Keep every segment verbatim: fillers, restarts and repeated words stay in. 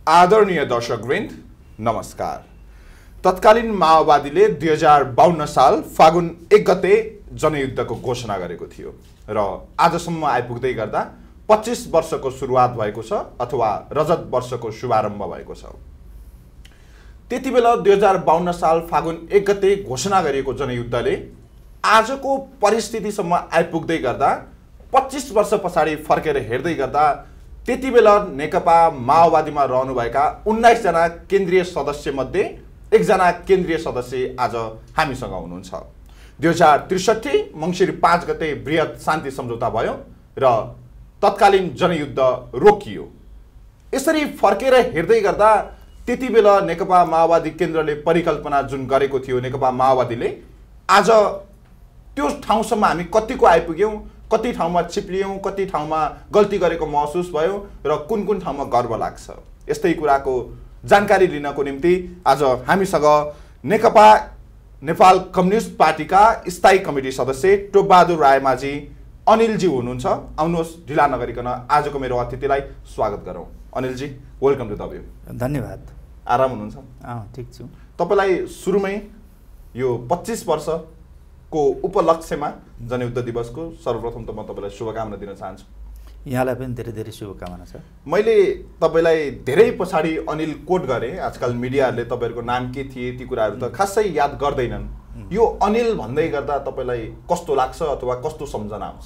आदरणीय दर्शकवृन्द नमस्कार। तत्कालीन माओवादीले दुई हजार बाहन्न साल फागुन एक गते जनयुद्धको घोषणा गरेको थियो र आजसम्म आइपुग्दै गर्दा पच्चीस वर्षको सुरुवात भएको छ अथवा रजत वर्षको शुभारम्भ भएको छ। त्यति बेला दुई हजार बाहन्न साल फागुन एक गते घोषणा गरिएको जनयुद्धले आजको परिस्थितिसम्म आइपुग्दै गर्दा पच्चीस वर्ष पछाडि फर्केर हेर्दै गर्दा त्यति बेला नेकपा माओवादीमा रहनुभएका उन्नाइस जना केन्द्रीय सदस्य मध्ये एकजना केन्द्रीय सदस्य आज हामीसँग हुनुहुन्छ। दुई हजार त्रिसठी मङ्सिर पाँच गते बृहत शान्ति सम्झौता भयो र तत्कालीन जनयुद्ध रोकियो। यसरी फर्केर हेर्दै गर्दा त्यति बेला नेकपा माओवादी केन्द्रले परिकल्पना जुन गरेको थियो नेकपा माओवादीले, आज त्यो ठाउँसम्म हामी कतिको आइपुग्यौँ, कति ठाउँमा चिप्लियौँ, कति ठाउँमा गल्ती गरेको महसुस भयो र कुन कुन ठाउँमा गर्व लाग्छ, यस्तै कुराको जानकारी लिनको निम्ति आज हामीसँग नेकपा नेपाल कम्युनिस्ट पार्टीका स्थायी कमिटी सदस्य टोपबहादुर रायमाझी अनिलजी हुनुहुन्छ। आउनुहोस् ढिला नगरिकन आजको मेरो अतिथिलाई स्वागत गरौँ। Anilji, welcome to the view. धन्यवाद। आराम हुनुहुन्छ? अँ ठिक छु। तपाईलाई सुरुमै यो पच्चीस वर्षको उपलक्ष्यमा जनयुद्ध दिवसको सर्वप्रथम त म तपाईँलाई शुभकामना दिन चाहन्छु। यहाँलाई पनि धेरै धेरै शुभकामना छ। मैले तपाईँलाई धेरै पछाडि अनिल कोट गरेँ। आजकल मिडियाहरूले तपाईँहरूको नाम के थिए ती कुराहरू त खासै याद गर्दैनन्। यो अनिल भन्दै गर्दा तपाईँलाई कस्तो लाग्छ अथवा कस्तो सम्झना आउँछ?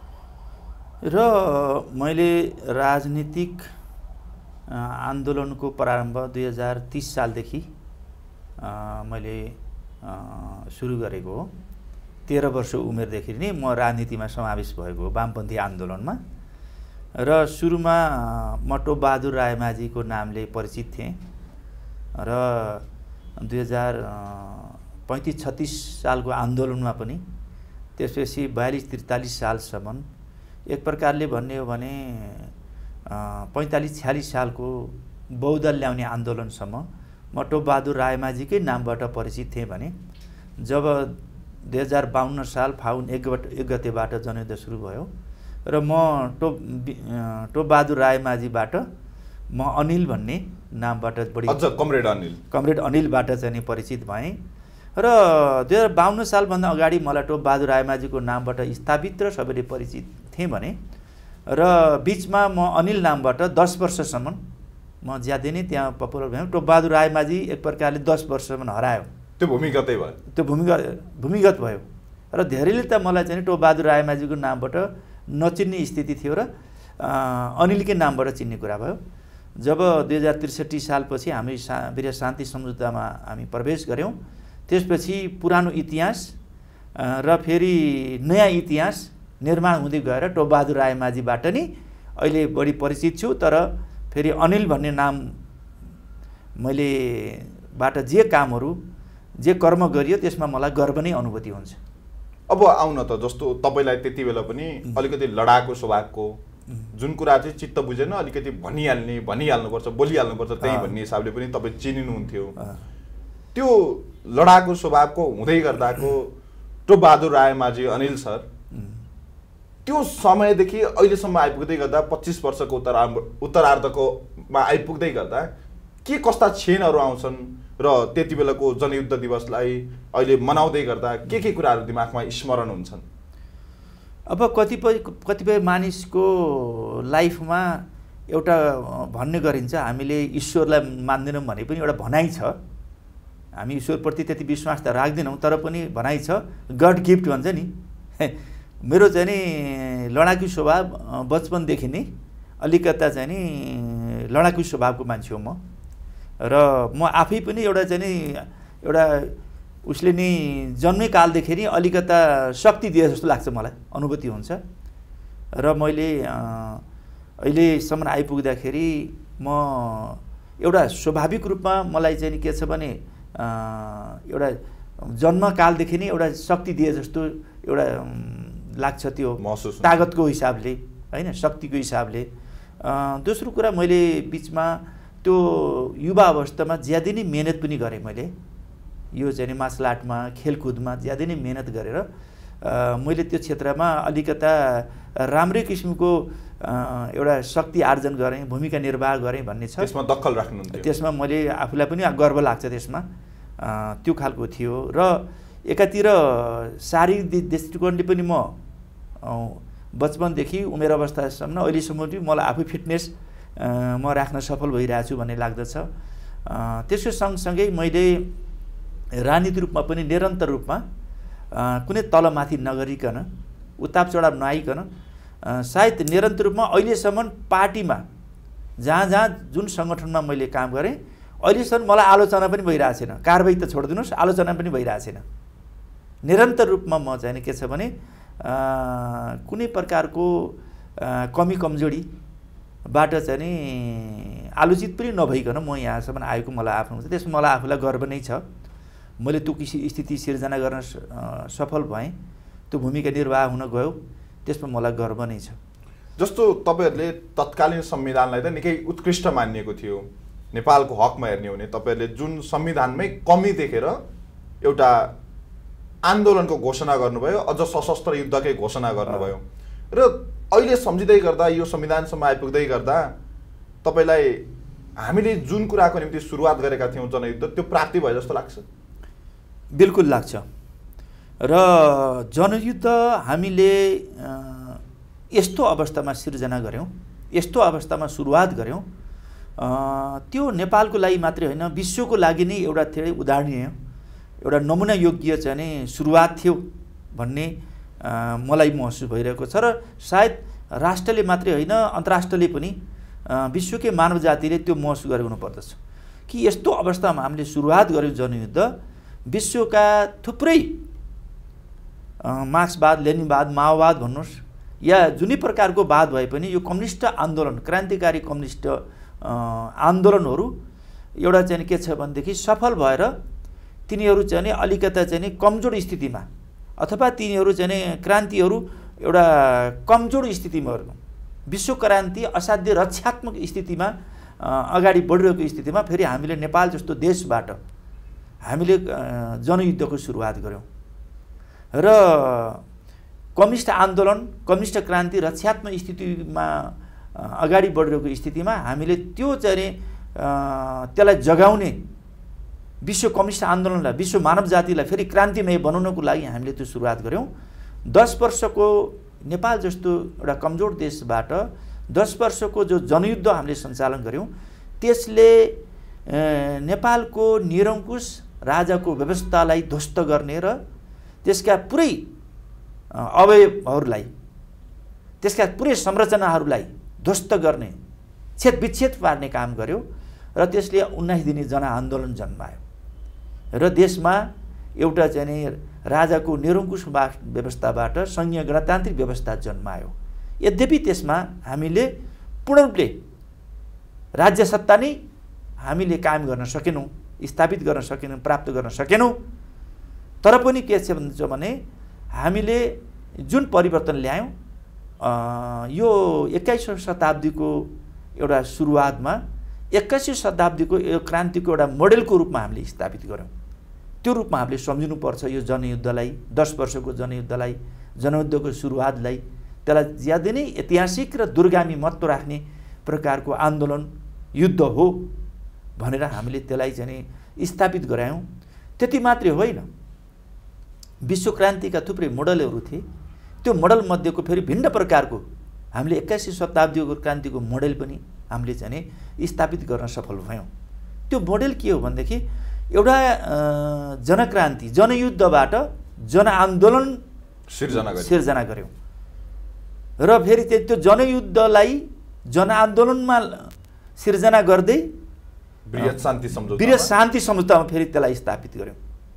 र मैले राजनीतिक आन्दोलनको प्रारम्भ दुई हजार तीस सालदेखि मैले सुरु गरेको हो। तेह्र वर्ष उमेरदेखि नै म राजनीतिमा समावेश भएको हो, वामपन्थी आन्दोलनमा। र सुरुमा म टोपबहादुर रायमाझीको नामले परिचित थिएँ र दुई हजार पैँतिस छत्तिस सालको आन्दोलनमा पनि, त्यसपछि बयालिस त्रिचालिस सालसम्म, एक प्रकारले भन्ने हो भने पैँतालिस छ्यालिस सालको बहुदल ल्याउने आन्दोलनसम्म म टोपबहादुर रायमाझीकै नामबाट परिचित थिएँ भने जब दुई हजार बाहन्न साल फागुन एक एक गतेबाट जनयुद्ध सुरु भयो र म टोप टोपबहादुर रायमाझीबाट म अनिल भन्ने नामबाट बढी अझ कमरेड अनिल कमरेड अनिलबाट चाहिँ नि परिचित भएँ। र दुई हजार बाहन्न सालभन्दा अगाडि मलाई टोपबहादुर रायमाझीको नामबाट स्थापित र सबैले परिचित थिएँ भने, र बिचमा म अनिल नामबाट दस वर्षसम्म म ज्यादै नै त्यहाँ पपुलर भएँ। टोपबहादुर रायमाझी एक प्रकारले दस वर्षसम्म हरायो। त्यो भूमिगतै भयो। त्यो भूमिगत भूमिगत भयो र धेरैले त मलाई चाहिँ टोपबहादुर रायमाझीको नामबाट नचिन्ने स्थिति थियो र अनिलकै नामबाट चिन्ने कुरा भयो। जब दुई हजार त्रिसठी सालपछि हामी सा बृहत शान्ति सम्झौतामा हामी प्रवेश गऱ्यौँ, त्यसपछि पुरानो इतिहास र फेरि नयाँ इतिहास निर्माण हुँदै गएर टोपबहादुर रायमाझीबाट नै अहिले बढी परिचित छु। तर फेरि अनिल भन्ने नाम मैले बाट जे कामहरू जे कर्म गरियो त्यसमा मलाई गर्व नै अनुभूति हुन्छ। अब आउन त, जस्तो तपाईँलाई त्यति बेला पनि अलिकति लडाको स्वभावको जुन कुरा चाहिँ चित्त बुझेन, अलिकति भनिहाल्ने भनिहाल्नुपर्छ बोलिहाल्नुपर्छ त्यही भन्ने हिसाबले पनि तपाईँ चिनिनुहुन्थ्यो। त्यो लडाको स्वभावको हुँदै गर्दाको टोपबहादुर रायमाझी अनिल सर, त्यो समयदेखि अहिलेसम्म आइपुग्दै गर्दा पच्चिस वर्षको उत्तरार्ध उत्तरार्धकोमा आइपुग्दै गर्दा के कस्ता क्षणहरू आउँछन् र त्यति बेलाको जनयुद्ध दिवसलाई अहिले मनाउँदै गर्दा के के कुराहरू दिमागमा स्मरण हुन्छन्? अब कतिपय कतिपय मानिसको लाइफमा एउटा भन्ने गरिन्छ, हामीले ईश्वरलाई मान्दैनौँ भने पनि एउटा भनाइ छ। हामी ईश्वरप्रति त्यति विश्वास त राख्दैनौँ, तर पनि भनाइ छ, गड गिफ्ट भन्छ नि। मेरो चाहिँ नि लडाकु स्वभाव बचपनदेखि नै अलिकता चाहिँ नि लडाकु स्वभावको मान्छे हो म। र म आफै पनि एउटा चाहिँ नि एउटा उसले नि जन्मै कालदेखि नै अलिकता शक्ति दिए जस्तो लाग्छ, मलाई अनुभूति हुन्छ। र मैले अहिलेसम्म आइपुग्दाखेरि म एउटा स्वाभाविक रूपमा मलाई चाहिँ नि के छ भने एउटा जन्मकालदेखि नै एउटा शक्ति दिए जस्तो एउटा लाग्छ, त्यो महसुस तागतको हिसाबले होइन, शक्तिको हिसाबले। दोस्रो कुरा, मैले बिचमा त्यो युवा अवस्थामा ज्यादै नै मेहनत पनि गरेँ। मैले यो चाहिँ नि मार्सल आर्टमा खेलकुदमा ज्यादै नै मेहनत गरेर मैले त्यो क्षेत्रमा अलिकता राम्रै किसिमको एउटा शक्ति आर्जन गरेँ, भूमिका निर्वाह गरेँ भन्ने छ। त्यसमा दखल राख्नुहुन्थ्यो? त्यसमा मैले आफूलाई पनि गर्व लाग्छ त्यसमा, त्यो खालको थियो। र एकातिर शारीरिक दृष्टिकोणले पनि म बचपनदेखि उमेर अवस्थासम्म अहिलेसम्म पनि मलाई आफू फिटनेस म राख्न सफल भइरहेको छु भन्ने लाग्दछ। त्यसको सँगसँगै मैले राजनीति रूपमा पनि निरन्तर रूपमा कुनै तलमाथि नगरिकन, उताप चढाव नआइकन, सायद निरन्तर रूपमा अहिलेसम्म पार्टीमा जहाँ जहाँ जुन सङ्गठनमा मैले काम गरेँ अहिलेसम्म मलाई आलोचना पनि भइरहेको छैन। कारबाही त छोडिदिनुहोस्, आलोचना पनि भइरहेको छैन। निरन्तर रूपमा म चाहिँ के छ भने कुनै प्रकारको कमी कमजोरीबाट चाहिँ नि आलोचित पनि नभइकन म यहाँसम्म आएको मलाई आफ्नो हुन्छ। त्यसमा मलाई आफूलाई गर्व नै छ। मैले त्यो किसी स्थिति सिर्जना गर्न सफल भएँ, त्यो भूमिका निर्वाह हुन गयो, त्यसमा मलाई गर्व नै छ। जस्तो तपाईँहरूले तत्कालीन संविधानलाई त निकै उत्कृष्ट मानिएको थियो। नेपालको हकमा हेर्ने हो भने तपाईँहरूले जुन संविधानमै कमी देखेर एउटा आन्दोलनको घोषणा गर्नुभयो, अझ सशस्त्र युद्धकै घोषणा गर्नुभयो। र अहिले सम्झिँदै गर्दा, यो संविधानसम्म आइपुग्दै गर्दा तपाईँलाई हामीले जुन कुराको निम्ति सुरुवात गरेका थियौँ जनयुद्ध, त्यो प्राप्ति भयो जस्तो लाग्छ? बिल्कुल लाग्छ। र जनयुद्ध हामीले यस्तो अवस्थामा सिर्जना गऱ्यौँ, यस्तो अवस्थामा सुरुवात गऱ्यौँ, त्यो नेपालको लागि मात्रै होइन, विश्वको लागि नै एउटा धेरै उदाहरणीय, एउटा नमुना योग्य चाहिँ नि सुरुवात थियो भन्ने मलाई महसुस भइरहेको छ। र सायद राष्ट्रले मात्रै होइन, अन्तर्राष्ट्रले पनि, विश्वकै मानव जातिले त्यो महसुस गरेको हुनुपर्दछ कि यस्तो अवस्थामा हामीले सुरुवात गऱ्यौँ जनयुद्ध। विश्वका थुप्रै मार्क्सवाद, लेनिनवाद, माओवाद भन्नुहोस् या जुनै प्रकारको वाद भए पनि यो कम्युनिस्ट आन्दोलन, क्रान्तिकारी कम्युनिस्ट आन्दोलनहरू एउटा चाहिँ के छ भनेदेखि सफल भएर तिनीहरू चाहिँ नि अलिकता चाहिँ नि कमजोर स्थितिमा, अथवा तिनीहरू चाहिँ नि क्रान्तिहरू एउटा कमजोर स्थितिमा, विश्व क्रान्ति असाध्य रक्षात्मक स्थितिमा अगाडि बढिरहेको स्थितिमा फेरि हामीले नेपाल जस्तो देशबाट हामीले जनयुद्धको सुरुवात गऱ्यौँ। र कम्युनिस्ट आन्दोलन, कम्युनिस्ट क्रान्ति रक्षात्मक स्थितिमा अगाडि बढिरहेको स्थितिमा हामीले त्यो चाहिँ त्यसलाई जगाउने, विश्व कम्युनिस्ट आन्दोलनलाई, विश्व मानव जातिलाई फेरि क्रान्तिमय बनाउनको लागि हामीले त्यो सुरुवात गऱ्यौँ। दस वर्षको नेपाल जस्तो एउटा कमजोर देशबाट दस वर्षको जो जनयुद्ध हामीले सञ्चालन गऱ्यौँ, त्यसले नेपालको निरङ्कुश राजाको व्यवस्थालाई ध्वस्त गर्ने र त्यसका पुरै अवयवहरूलाई, त्यसका पुरै संरचनाहरूलाई ध्वस्त गर्ने, छेद विच्छेद पार्ने काम गर्यो। र त्यसले उन्नाइस दिने जनआन्दोलन जन्मायो र देशमा एउटा चाहिँ नि राजाको निरङ्कुश व्यवस्थाबाट संघीय गणतान्त्रिक व्यवस्था जन्मायो। यद्यपि त्यसमा हामीले पूर्ण रूपले राज्य सत्ता नै हामीले कायम गर्न सकेनौँ, स्थापित गर्न सकेनौँ, प्राप्त गर्न सकेनौँ। तर पनि के छ भने हामीले जुन परिवर्तन ल्यायौँ, यो एक्काइसौँ शताब्दीको एउटा सुरुवातमा एक्काइसौँ शताब्दीको यो क्रान्तिको एउटा मोडेलको रूपमा हामीले स्थापित गऱ्यौँ। त्यो रूपमा हामीले सम्झिनुपर्छ यो जनयुद्धलाई, दस वर्षको जनयुद्धलाई, जनयुद्धको सुरुवातलाई। त्यसलाई ज्यादै नै ऐतिहासिक र दूरगामी महत्त्व राख्ने प्रकारको आन्दोलन, युद्ध हो भनेर हामीले त्यसलाई चाहिँ स्थापित गरायौँ। त्यति मात्रै होइन, विश्व क्रान्तिका थुप्रै मोडलहरू थिए। त्यो मोडलमध्येको फेरि भिन्न प्रकारको हामीले एक्काइसौँ शताब्दीको क्रान्तिको मोडेल पनि हामीले चाहिँ स्थापित गर्न सफल भयौँ। त्यो मोडेल के हो भनेदेखि एउटा जनक्रान्ति, जनयुद्धबाट जनआन्दोलन सिर्जना सिर्जना गऱ्यौँ। र फेरि त्यो जनयुद्धलाई जनआन्दोलनमा सिर्जना गर्दै बृहत शान्ति सम्झौता बृहत शान्ति सम्झौतामा फेरि त्यसलाई स्थापित गऱ्यौँ।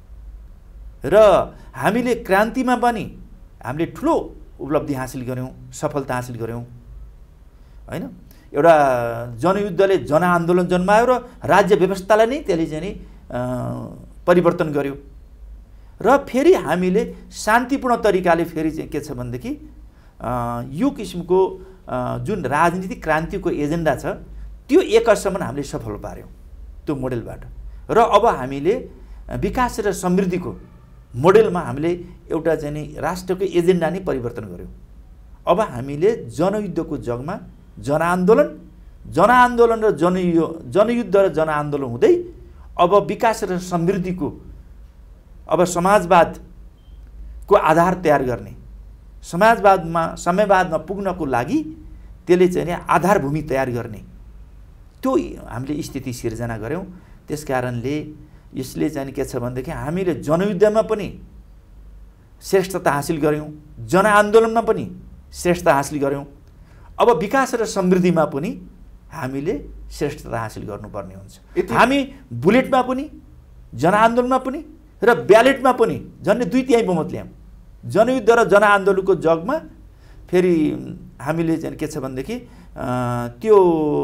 र हामीले क्रान्तिमा पनि हामीले ठुलो उपलब्धि हासिल गऱ्यौँ, सफलता हासिल गऱ्यौँ होइन। एउटा जनयुद्धले जनआन्दोलन जन्मायो र राज्य व्यवस्थालाई नै त्यसले चाहिँ परिवर्तन गर्यो। र फेरि हामीले शान्तिपूर्ण तरिकाले फेरि चाहिँ के छ भनेदेखि यो किसिमको जुन राजनीतिक क्रान्तिको एजेन्डा छ त्यो एक हदसम्म हामीले सफल पार्यौँ त्यो मोडेलबाट। र अब हामीले विकास र समृद्धिको मोडेलमा हामीले एउटा चाहिँ नि राष्ट्रको एजेन्डा नै परिवर्तन गऱ्यौँ। अब हामीले जनयुद्धको जगमा जनआन्दोलन जनआन्दोलन र जनयु जनयुद्ध र जनआन्दोलन हुँदै अब विकास र समृद्धिको अब समाजवादको आधार तयार गर्ने, समाजवादमा समयवादमा पुग्नको लागि त्यसले चाहिँ नि आधारभूमि तयार गर्ने त्यो हामीले स्थिति सिर्जना गऱ्यौँ। त्यस कारणले यसले चाहिँ के छ भनेदेखि हामीले जनयुद्धमा पनि श्रेष्ठता हासिल गऱ्यौँ, जनआन्दोलनमा पनि श्रेष्ठता हासिल गऱ्यौँ। अब विकास र समृद्धिमा पनि हामीले श्रेष्ठता हासिल गर्नुपर्ने हुन्छ। हामी बुलेटमा पनि जनआन्दोलनमा पनि र ब्यालेटमा पनि झन्डै दुई तिहाई बहुमत ल्यायौँ। जनयुद्ध र जनआन्दोलनको जगमा फेरि हामीले चाहिँ के छ भनेदेखि त्यो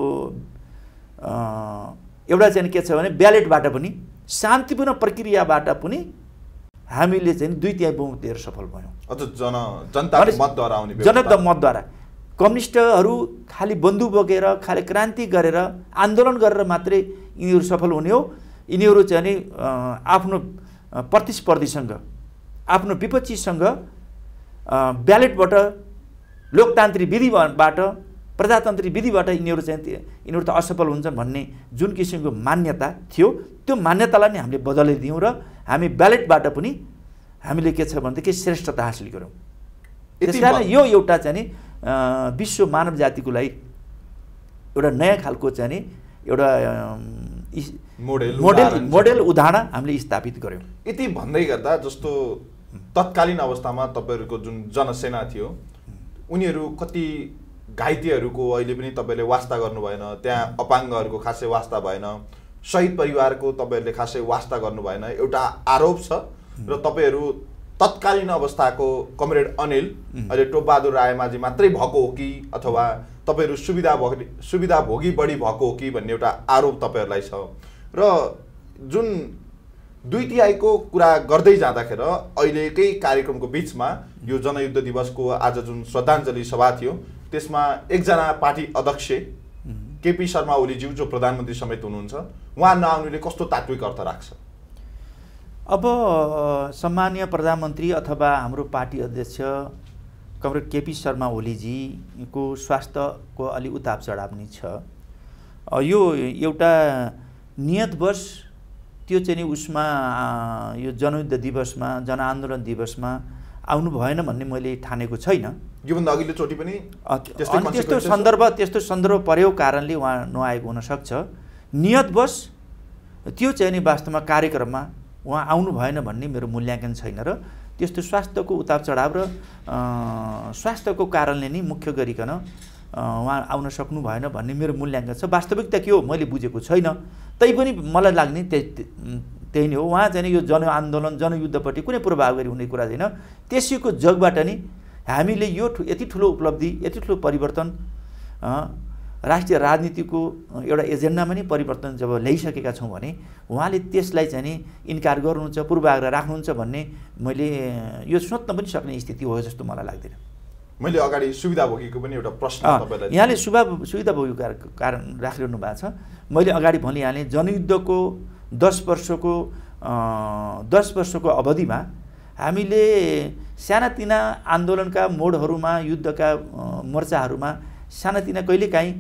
एउटा चाहिँ के छ भने ब्यालेटबाट पनि शान्तिपूर्ण प्रक्रियाबाट पनि हामीले चाहिँ दुई तिहाई बहुमत लिएर सफल भयौँ। अझ जन जनताको मतद्वारा आउने जनता मतद्वारा कम्युनिस्टहरू खालि बन्दुक बोकेर खालि क्रान्ति गरेर आन्दोलन गरेर मात्रै यिनीहरू सफल हुने हो। यिनीहरू चाहिँ नि आफ्नो प्रतिस्पर्धीसँग आफ्नो विपक्षीसँग ब्यालेटबाट लोकतान्त्रिक विधिबाट प्रजातान्त्रिक विधिबाट यिनीहरू चाहिँ यिनीहरू त असफल हुन्छन् भन्ने जुन किसिमको मान्यता थियो त्यो मान्यतालाई नै हामीले बदलिदियौँ र हामी ब्यालेटबाट पनि हामीले के छ भनेदेखि श्रेष्ठता हासिल गऱ्यौँ। त्यसकारण यो एउटा चाहिँ नि विश्व मानव जातिको लागि एउटा नयाँ खालको चाहिँ नि एउटा मोडेल मोडेल मोडेल उदाहरण हामीले स्थापित गऱ्यौँ। यति भन्दै गर्दा जस्तो तत्कालीन अवस्थामा तपाईँहरूको जुन जनसेना थियो उनीहरू कति घाइतेहरूको अहिले पनि तपाईँले वास्ता गर्नु भएन, त्यहाँ अपाङ्गहरूको खासै वास्ता भएन, शहीद परिवारको तपाईँहरूले खासै वास्ता गर्नु भएन एउटा आरोप छ र तपाईँहरू तत्कालीन अवस्थाको कमरेड अनिल अहिले टोपबहादुर रायमाझी मात्रै भएको हो कि अथवा तपाईँहरू सुविधा भोगी सुविधा भोगी बढी भएको हो कि भन्ने एउटा आरोप तपाईँहरूलाई छ। र जुन दुई तिहाईको कुरा गर्दै जाँदाखेरि अहिलेकै कार्यक्रमको बिचमा यो जनयुद्ध दिवसको आज जुन श्रद्धाञ्जली सभा थियो त्यसमा एकजना पार्टी अध्यक्ष केपी शर्मा ओलीज्यू जो प्रधानमन्त्री समेत हुनुहुन्छ उहाँ नआउनुले कस्तो तात्विक अर्थ राख्छ? अब सम्माननीय प्रधानमन्त्री अथवा हाम्रो पार्टी अध्यक्ष कमरेड केपी शर्मा ओलीजीको स्वास्थ्यको अलि उताप चढाव नै छ। यो एउटा नियतवश त्यो चाहिँ उसमा यो जनयुद्ध दिवसमा जनआन्दोलन दिवसमा आउनु भएन भन्ने मैले ठानेको छैन। योभन्दा अघिल्लो चोटि पनि त्यस्तो सन्दर्भ त्यस्तो सन्दर्भ परेको कारणले उहाँ नआएको हुनसक्छ। नियतवश त्यो चाहिँ नि वास्तवमा कार्यक्रममा उहाँ आउनु भएन भन्ने मेरो मूल्याङ्कन छैन र त्यस्तो स्वास्थ्यको उतार चढाव र स्वास्थ्यको कारणले नै मुख्य गरिकन उहाँ आउन सक्नु भएन भन्ने मेरो मूल्याङ्कन छ। वास्तविकता के हो मैले बुझेको छैन, तैपनि मलाई लाग्ने त्यही नै हो। उहाँ चाहिँ यो जनआन्दोलन जनयुद्धपट्टि कुनै पूर्वाग्रही हुने कुरा छैन। त्यसैको जगबाट नि हामीले यो यति ठुलो उपलब्धि यति ठुलो परिवर्तन राष्ट्रिय राजनीतिको एउटा एजेन्डामा नि परिवर्तन जब ल्याइसकेका छौँ भने उहाँले त्यसलाई चाहिँ नि इन्कार गर्नुहुन्छ पूर्वाग्रह राख्नुहुन्छ भन्ने मैले यो सोच्न पनि सक्ने स्थिति हो जस्तो मलाई लाग्दैन। मैले अगाडि सुविधा भोगीको पनि एउटा प्रश्न तपाईलाई यहाँले सुविधा सुविधा भोगीको कारण राखिरहनु भएको छ। मैले अगाडि भनिहालेँ जनयुद्धको दस वर्षको दस वर्षको अवधिमा हामीले सानातिना आन्दोलनका मोडहरूमा युद्धका मोर्चाहरूमा सानातिना कहिलेकाहीँ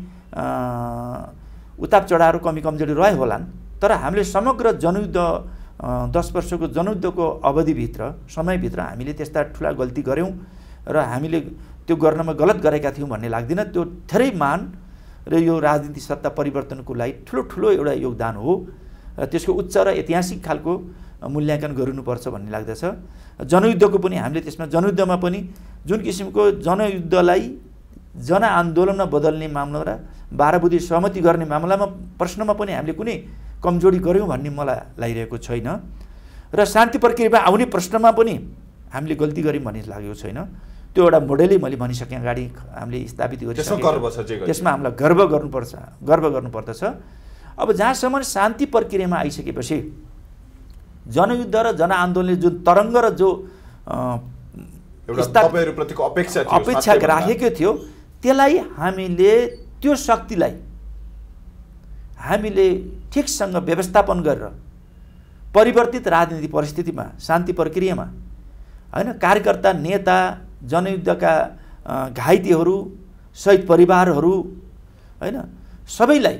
उताप चढाएर कमी कमजोरी रहे होलान्, तर हामीले समग्र जनयुद्ध दस वर्षको जनयुद्धको अवधिभित्र समयभित्र हामीले त्यस्ता ठुला गल्ती गऱ्यौँ र हामीले त्यो गर्नमा गलत गरेका थियौँ भन्ने लाग्दैन। त्यो धेरै मान र यो राजनीति सत्ता परिवर्तनको लागि ठुलो ठुलो एउटा योगदान हो र त्यसको उच्च र ऐतिहासिक खालको मूल्याङ्कन गर्नुपर्छ भन्ने लाग्दछ। जनयुद्धको पनि हामीले त्यसमा जनयुद्धमा पनि जुन किसिमको जनयुद्धलाई जनआन्दोलनमा बदल्ने मामला र बाह्र बुँदे सहमति गर्ने मामलामा प्रश्नमा पनि हामीले कुनै कमजोरी गऱ्यौँ भन्ने मलाई लागिरहेको छैन र शान्ति प्रक्रियामा आउने प्रश्नमा पनि हामीले गल्ती गऱ्यौँ भन्ने लागेको छैन। त्यो एउटा मोडेलै मैले भनिसकेँ अगाडि हामीले स्थापित गरिसकेँ, त्यसमा हामीलाई गर्व गर्नुपर्छ गर्व गर्नुपर्दछ। अब जहाँसम्म शान्ति प्रक्रियामा आइसकेपछि जनयुद्ध र जनआन्दोलनले जुन तरङ्ग र जो तपाईँहरूप्रतिको अपेक्षा अपेक्षा राखेको थियो त्यसलाई हामीले त्यो शक्तिलाई हामीले ठिकसँग व्यवस्थापन गरेर परिवर्तित राजनीतिक परिस्थितिमा, शान्ति प्रक्रियामा होइन कार्यकर्ता, नेता, जनयुद्धका घाइतेहरू, शहीद परिवारहरू होइन सबैलाई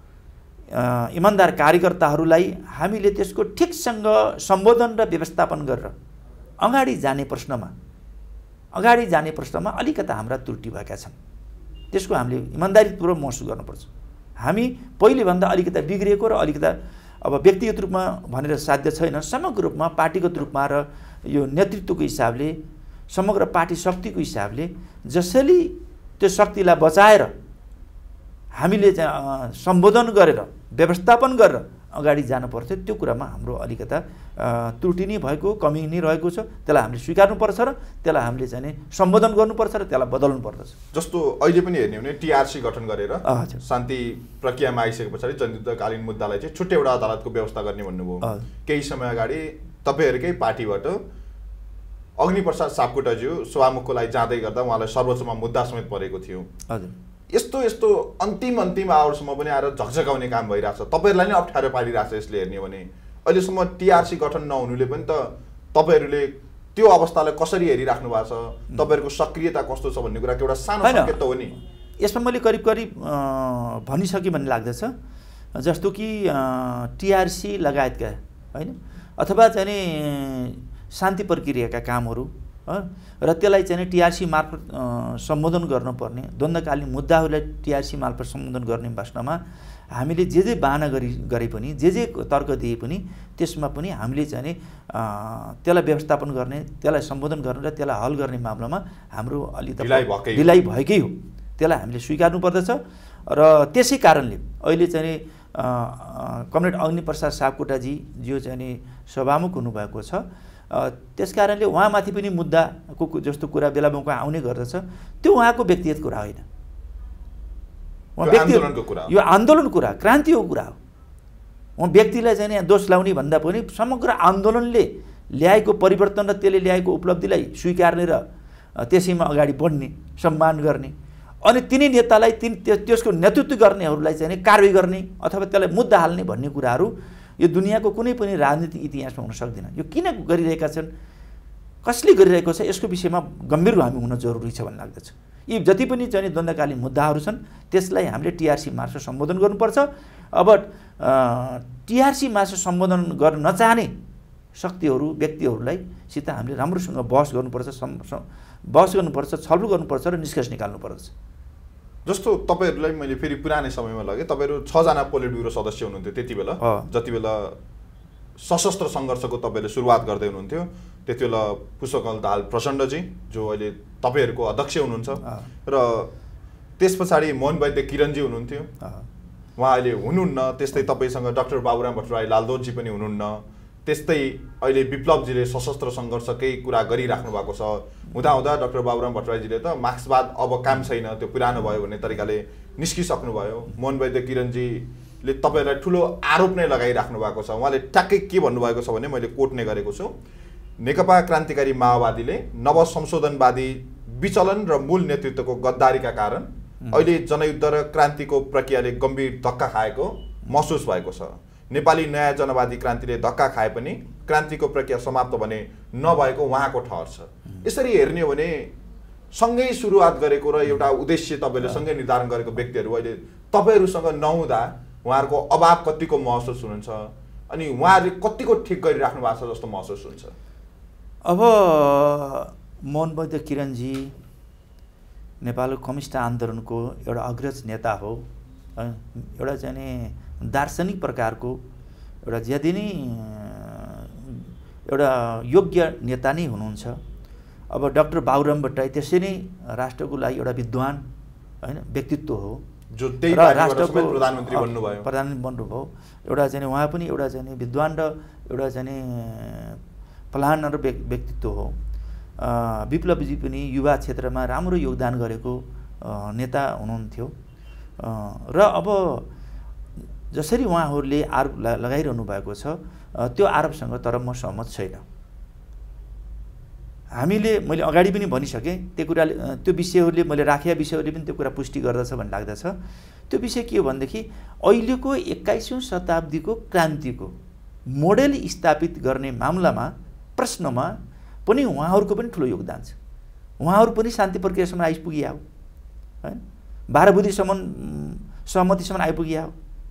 इमान्दार कार्यकर्ताहरूलाई हामीले त्यसको ठिकसँग सम्बोधन र व्यवस्थापन गरेर अगाडि जाने प्रश्नमा अगाडि जाने प्रश्नमा अलिकता हाम्रा त्रुटि भएका छन्। त्यसको हामीले इमान्दारीपूर्वक महसुस गर्नुपर्छ। हामी पहिलेभन्दा अलिकता बिग्रिएको र अलिकता अब व्यक्तिगत रूपमा भनेर साध्य छैन, समग्र रूपमा पार्टीगत रूपमा र यो नेतृत्वको हिसाबले, समग्र पार्टी शक्तिको हिसाबले जसरी त्यो शक्तिलाई बचाएर हामीले चाहिँ सम्बोधन गरेर व्यवस्थापन गरेर अगाडि जानु पर्थ्यो, त्यो कुरामा हाम्रो अलिकता त्रुटि नै भएको, कमी नै रहेको छ। त्यसलाई हामीले स्वीकार्नुपर्छ र त्यसलाई हामीले चाहिँ सम्बोधन गर्नुपर्छ र त्यसलाई बदल्नु पर्दछ। जस्तो अहिले पनि हेर्ने हो भने टिआरसी गठन गरेर शान्ति प्रक्रियामा आइसके पछाडि जनयुद्धकालीन मुद्दालाई चाहिँ छुट्टै एउटा अदालतको व्यवस्था गर्ने भन्नुभयो। केही समय अगाडि तपाईँहरूकै पार्टीबाट अग्निप्रसाद सापकोटाज्यू सभामुखको लागि जाँदै गर्दा उहाँलाई सर्वोच्चमा मुद्दा समेत परेको थियो। हजुर, यस्तो यस्तो अन्तिम अन्तिम आवरसम्म पनि आएर झकझकाउने काम भइरहेछ। तपाईँहरूलाई नै अप्ठ्यारो पारिरहेछ यसले हेर्ने हो भने। अहिलेसम्म टिआरसी गठन नहुनुले पनि त तपाईँहरूले त्यो अवस्थालाई कसरी हेरिराख्नु भएको छ, तपाईँहरूको सक्रियता कस्तो छ भन्ने कुरा एउटा सानो सङ्केत त हो नि। यसमा मैले करिब करिब भनिसकेँ भन्ने लाग्दछ। जस्तो कि टिआरसी लगायतका होइन अथवा चाहिँ शान्ति प्रक्रियाका कामहरू र त्यसलाई चाहिँ टिआरसी मार्फत सम्बोधन गर्नुपर्ने, द्वन्द्वकालीन मुद्दाहरूलाई टिआरसी मार्फत सम्बोधन गर्ने प्रश्नमा हामीले जे जे बाहना गरी गरे पनि, जे जे तर्क दिए पनि त्यसमा पनि हामीले चाहिँ त्यसलाई व्यवस्थापन गर्ने, त्यसलाई सम्बोधन गर्ने र त्यसलाई हल गर्ने मामलामा हाम्रो अलिकति ढिलाइ भएकै हो। त्यसलाई हामीले स्वीकार्नु पर्दछ र त्यसै कारणले अहिले चाहिँ कमरेड अग्निप्रसाद सापकोटाजी जो चाहिँ सभामुख हुनुभएको छ, त्यस कारणले उहाँमाथि पनि मुद्दाको जस्तो कुरा बेला मौका आउने गर्दछ। त्यो उहाँको व्यक्तिगत कुरा होइन, यो आन्दोलन कुरा, क्रान्तिको कुरा हो। उहाँ व्यक्तिलाई चाहिँ यहाँ दोष लाउने भन्दा पनि समग्र आन्दोलनले ल्याएको परिवर्तन र त्यसले ल्याएको उपलब्धिलाई स्वीकार्ने र त्यसैमा अगाडि बढ्ने, सम्मान गर्ने अनि तिनै नेतालाई तिन त्यसको नेतृत्व गर्नेहरूलाई चाहिँ कारवाही गर्ने अथवा त्यसलाई मुद्दा हाल्ने भन्ने कुराहरू यो दुनियाँको कुनै पनि राजनीतिक इतिहासमा हुन सक्दैन। यो किन गरिरहेका छन्, कसले गरिरहेको छ, यसको विषयमा गम्भीर हामी हुन जरुरी छ भन्ने लाग्दछ। यी जति पनि चाहिँ द्वन्द्वकालीन मुद्दाहरू छन् त्यसलाई हामीले टिआरसी मार्फत सम्बोधन गर्नुपर्छ। अब टिआरसी मार्फत सम्बोधन गर्न नचाहने शक्तिहरू, व्यक्तिहरूलाई सित हामीले राम्रोसँग बहस गर्नुपर्छ, बहस गर्नुपर्छ, छलफल गर्नुपर्छ र निष्कर्ष निकाल्नुपर्छ। जस्तो तपाईँहरूलाई मैले फेरि पुरानै समयमा लगेँ, तपाईँहरू छजना पोलिट ब्युरो सदस्य हुनुहुन्थ्यो त्यति बेला, जति बेला सशस्त्र सङ्घर्षको तपाईँले सुरुवात गर्दै हुनुहुन्थ्यो। त्यति बेला पुष्पकमल दाहाल प्रचण्डजी जो अहिले तपाईँहरूको अध्यक्ष हुनुहुन्छ र त्यस पछाडि मोहन वैद्य किरणजी हुनुहुन्थ्यो, उहाँ अहिले हुनुहुन्न। त्यस्तै तपाईँसँग डाक्टर बाबुराम भट्टराई लालदोजी पनि हुनुहुन्न। त्यस्तै अहिले विप्लवजीले सशस्त्र सङ्घर्षकै कुरा गरिराख्नु भएको छ। हुँदाहुँदा डाक्टर बाबुराम भट्टराईजीले त मार्क्सवाद अब काम छैन, त्यो पुरानो भयो भन्ने तरिकाले निस्किसक्नुभयो। मोहन वैद्य किरणजीले तपाईँहरूलाई ठुलो आरोप नै लगाइराख्नु भएको छ। उहाँले ट्याक्कै के भन्नुभएको छ भने, मैले कोट नै गरेको छु, नेकपा क्रान्तिकारी माओवादीले नवसंशोधनवादी विचलन र मूल नेतृत्वको गद्दारीका कारण अहिले जनयुद्ध र क्रान्तिको प्रक्रियाले गम्भीर धक्का खाएको महसुस भएको छ। नेपाली नयाँ जनवादी क्रान्तिले धक्का खाए पनि क्रान्तिको प्रक्रिया समाप्त भने नभएको उहाँको ठहर छ। यसरी हेर्ने हो भने सँगै सुरुवात गरेको र एउटा उद्देश्य तपाईँले सँगै निर्धारण गरेको व्यक्तिहरू अहिले तपाईँहरूसँग नहुँदा उहाँहरूको अभाव कतिको महसुस हुनुहुन्छ अनि उहाँहरूले कतिको ठिक गरिराख्नु भएको छ जस्तो महसुस हुन्छ? अब मोहन वैद्य किरणजी नेपालको कम्युनिस्ट आन्दोलनको एउटा अग्रज नेता हो, एउटा चाहिँ दार्शनिक प्रकारको एउटा ज्यादै नै एउटा योग्य नेता नै हुनुहुन्छ। अब डाक्टर बाबुराम भट्टराई त्यसै नै राष्ट्रको लागि एउटा विद्वान होइन व्यक्तित्व हो, जो त्यही राष्ट्रको प्रधानमन्त्री बन्नुभयो प्रधानमन्त्री बन्नुभयो एउटा चाहिँ उहाँ पनि एउटा चाहिँ विद्वान र एउटा चाहिँ प्लान र व्यक्तित्व हो। विप्लवजी पनि युवा क्षेत्रमा राम्रो योगदान गरेको नेता हुनुहुन्थ्यो र अब जसरी उहाँहरूले आरोप लगाइरहनु भएको छ त्यो आरोपसँग तर म सहमत छैन। हामीले मैले अगाडि पनि भनिसकेँ त्यो कुराले त्यो विषयहरूले मैले राखेका विषयहरूले पनि त्यो कुरा पुष्टि गर्दछ भन्ने लाग्दछ। त्यो विषय के हो भनेदेखि अहिलेको एक्काइसौँ शताब्दीको क्रान्तिको मोडेल स्थापित गर्ने मामलामा प्रश्नमा पनि उहाँहरूको पनि ठुलो योगदान छ। उहाँहरू पनि शान्ति प्रक्रियासम्म आइपुगिया हो हैन, बाह्र बुँदीसम्म सहमतिसम्म आइपुगिया हो।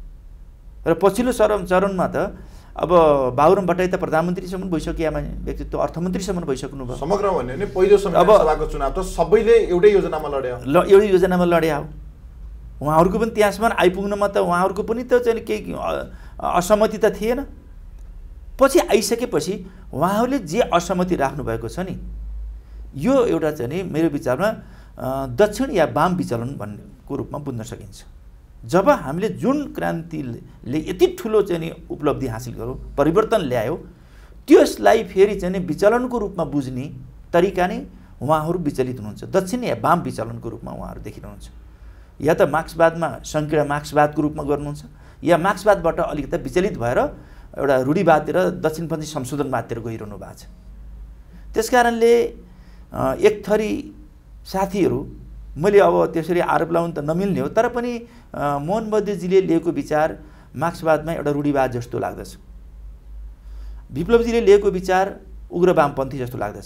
र पछिल्लो चरण चरणमा त अब बाबुराम भट्टराई त प्रधानमन्त्रीसम्म भइसकिया व्यक्तित्व, अर्थमन्त्रीसम्म भइसक्नु भयो। समग्र भन्यो भने पहिलो संविधान सभाको चुनाव त सबैले एउटै योजनामा लड्या ल एउटै योजनामा लड्या हो। उहाँहरूको पनि त्यहाँसम्म आइपुग्नमा त उहाँहरूको पनि त चाहिँ केही असहमति त थिएन। पछि आइसकेपछि उहाँहरूले जे असहमति राख्नु भएको छ नि, यो एउटा चाहिँ नि मेरो विचारमा दक्षिण या वाम विचलन भन्नेको रूपमा बुझ्न सकिन्छ। जब हामीले जुन क्रान्तिले यति ठुलो चाहिँ नि उपलब्धि हासिल गर्यो, परिवर्तन ल्यायो, त्यसलाई फेरि चाहिँ नि विचलनको रूपमा बुझ्ने तरिका नै उहाँहरू विचलित हुनुहुन्छ। दक्षिण या वाम विचलनको रूपमा उहाँहरू देखिरहनुहुन्छ। या त मार्क्सवादमा सङ्कीर्ण मार्क्सवादको रूपमा गर्नुहुन्छ, या मार्क्सवादबाट अलिकति विचलित भएर एउटा रूढिवादतिर दक्षिणपन्थी संशोधनवादतिर गइरहनु भएको छ। त्यसकारणले एक थरी साथीहरू, मैले अब त्यसरी आरोप लगाउनु त नमिल्ने हो, तर पनि मोहन बौद्धजीले लिएको विचार मार्क्सवादमा एउटा रूढिवाद जस्तो लाग्दछ। विप्लवजीले लिएको विचार उग्र वामपन्थी जस्तो लाग्दछ।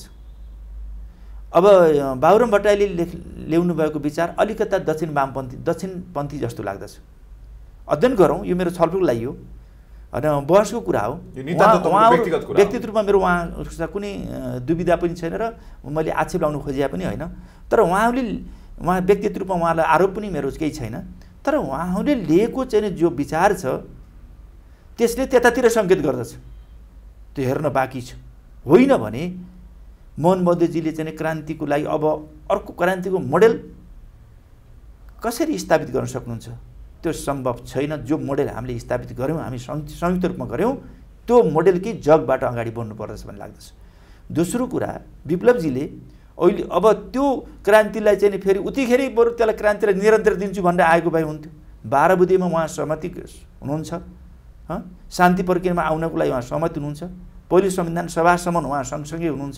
अब बाबुराम भट्टराईले ल्याउनु भएको विचार अलिकता दक्षिण वामपन्थी दक्षिणपन्थी जस्तो लाग्दछ। अध्ययन गरौँ, यो मेरो छलफलको लागि हो होइन, बहसको कुरा हो। व्यक्तिगत रूपमा मेरो उहाँ कुनै दुविधा पनि छैन र मैले आक्षेप लाउनु खोजिया पनि होइन। तर उहाँहरूले उहाँ व्यक्तिगत रूपमा उहाँलाई आरोप पनि मेरो केही छैन। तर उहाँहरूले लिएको चाहिँ जो विचार छ त्यसले त्यतातिर सङ्केत गर्दछ, त्यो हेर्न बाँकी छ। होइन भने मोहन बौद्धजीले चाहिँ क्रान्तिको लागि अब अर्को क्रान्तिको मोडेल कसरी स्थापित गर्न सक्नुहुन्छ? त्यो सम्भव छैन। जो मोडेल हामीले स्थापित गऱ्यौँ, हामी संयुक्त रूपमा गऱ्यौँ, त्यो मोडेलकै जगबाट अगाडि बढ्नु पर्दछ भन्ने लाग्दछ। दोस्रो कुरा, विप्लवजीले अहिले अब त्यो क्रान्तिलाई चाहिँ फेरि उतिखेरै बरु त्यसलाई क्रान्तिलाई निरन्तर दिन्छु भनेर आएको भए हुन्थ्यो। बाह्र बुँदेमा उहाँ सहमति हुनुहुन्छ, शान्ति प्रक्रियामा आउनको लागि उहाँ सहमत हुनुहुन्छ, पहिलो संविधान सभासम्म उहाँ सँगसँगै हुनुहुन्छ।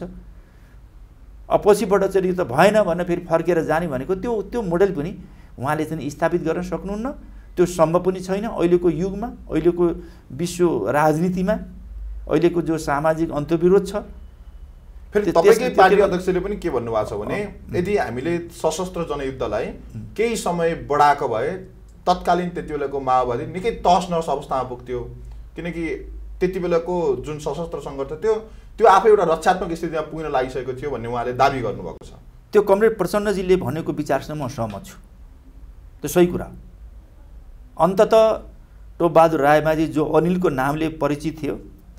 अब पछिबाट चाहिँ त भएन भनेर फेरि फर्केर जाने भनेको त्यो त्यो मोडेल पनि उहाँले चाहिँ स्थापित गर्न सक्नुहुन्न। त्यो सम्भव पनि छैन अहिलेको युगमा, अहिलेको विश्व राजनीतिमा, अहिलेको जो सामाजिक अन्तर्विरोध छ। फेरि तपाईँकै पार्टी अध्यक्षले पनि के भन्नुभएको छ भने यदि हामीले सशस्त्र जनयुद्धलाई केही समय बढाएको भए तत्कालीन त्यति बेलाको माओवादी निकै तहस नहस अवस्थामा पुग्थ्यो। किनकि त्यति बेलाको जुन सशस्त्र सङ्घर्ष थियो त्यो आफै एउटा रक्षात्मक स्थितिमा पुग्न लागिसकेको थियो भन्ने उहाँले दाबी गर्नुभएको छ। त्यो कमरेड प्रचण्डजीले भनेको विचारसँग म सहमत छु, त्यो सही कुरा। अन्ततः टोपबहादुर रायमाझी जो अनिलको नामले परिचित थियो,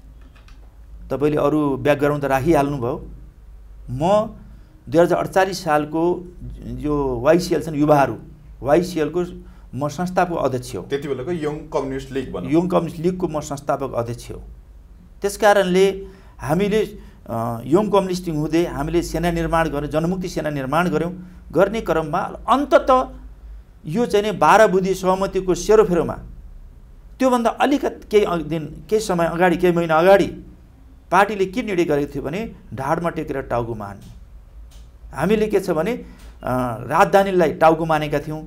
तपाईँले अरू ब्याकग्राउन्ड त राखिहाल्नुभयो। म दुई हजार अडचालिस सालको जो वाइसिएल छन् युवाहरू, वाइसिएलको म संस्थापक अध्यक्ष हो। त्यति बेलाको यङ कम्युनिस्ट लिग भनौँ, यङ कम्युनिस्ट लिगको म संस्थापक अध्यक्ष हो। त्यसकारणले हामीले यङ कम्युनिस्ट हुँदै हामीले सेना निर्माण गऱ्यौँ, जनमुक्ति सेना निर्माण गऱ्यौँ। गर्ने क्रममा अन्ततः यो चाहिँ नि बाह्र बुँदी सहमतिको सेरोफेरोमा त्योभन्दा अलिकति केही दिन केही समय अगाडि, केही महिना अगाडि पार्टीले के निर्णय गरेको थियो भने ढाडमा टेकेर टाउको मान्ने। हामीले के छ भने राजधानीलाई टाउको मानेका थियौँ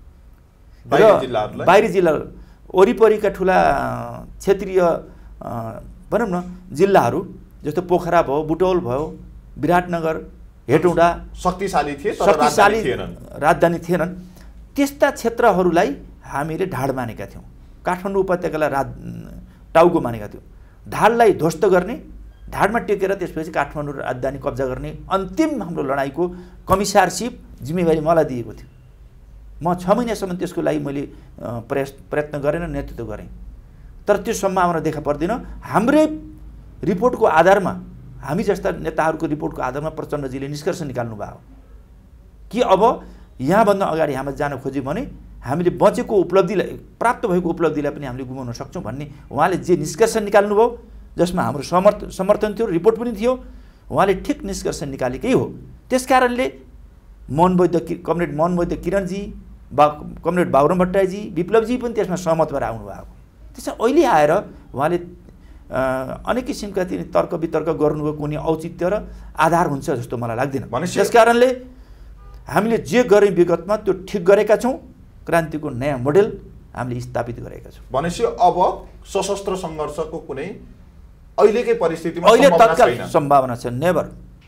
र बाहिरी जिल्ला वरिपरिका ठुला क्षेत्रीय भनौँ न जिल्लाहरू जस्तो पोखरा भयो, बुटौल भयो, विराटनगर, हेटौँडा शक्तिशाली थिए, शक्तिशाली राजधानी थिएनन्। त्यस्ता क्षेत्रहरूलाई हामीले ढाड मानेका थियौँ। काठमाडौँ उपत्यकालाई राज टाउको मानेका थियौँ। ढाडलाई ध्वस्त गर्ने, ढाडमा टेकेर त्यसपछि काठमाडौँ राजधानी कब्जा गर्ने अन्तिम हाम्रो लडाइँको कमिसारसिप जिम्मेवारी मलाई दिएको थियो। म छ महिनासम्म त्यसको लागि मैले प्रयास प्रयत्न गरेँ र नेतृत्व गरेँ। तर त्यो सम्भावना देखा पर्दैन। हाम्रै रिपोर्टको आधारमा, हामी जस्ता नेताहरूको रिपोर्टको आधारमा प्रचण्डजीले निष्कर्ष निकाल्नु भयो कि अब यहाँभन्दा अगाडि हामी जान खोज्यौँ भने हामीले बचेको उपलब्धिलाई, प्राप्त भएको उपलब्धिलाई पनि हामीले गुमाउन सक्छौँ भन्ने उहाँले जे निष्कर्ष निकाल्नुभयो, जसमा हाम्रो समर्थ समर्थन थियो, रिपोर्ट पनि थियो, उहाँले ठिक निष्कर्ष निकालेकै हो। त्यसकारणले मोहन बौद्ध कमरेड मोहन बौद्ध किरणजी, बा कमरेड बाबुराम भट्टराईजी, विप्लवजी पनि त्यसमा सहमत भएर आउनुभएको। त्यसमा अहिले आएर उहाँले अनेक किसिमका तिनी तर्क वितर्क गर्नुभयो, कुनै औचित्य र आधार हुन्छ जस्तो मलाई लाग्दैन। त्यसकारणले हामीले जे गऱ्यौँ विगतमा त्यो ठिक गरेका छौँ। क्रान्तिको नयाँ मोडेल हामीले स्थापित गरेका छौँ। भनेपछि अब सशस्त्र सङ्घर्षको कुनै अहिलेकै परिस्थितिमा अहिले सम्भावना तत्काल छैन? सम्भावना छ, नेभर।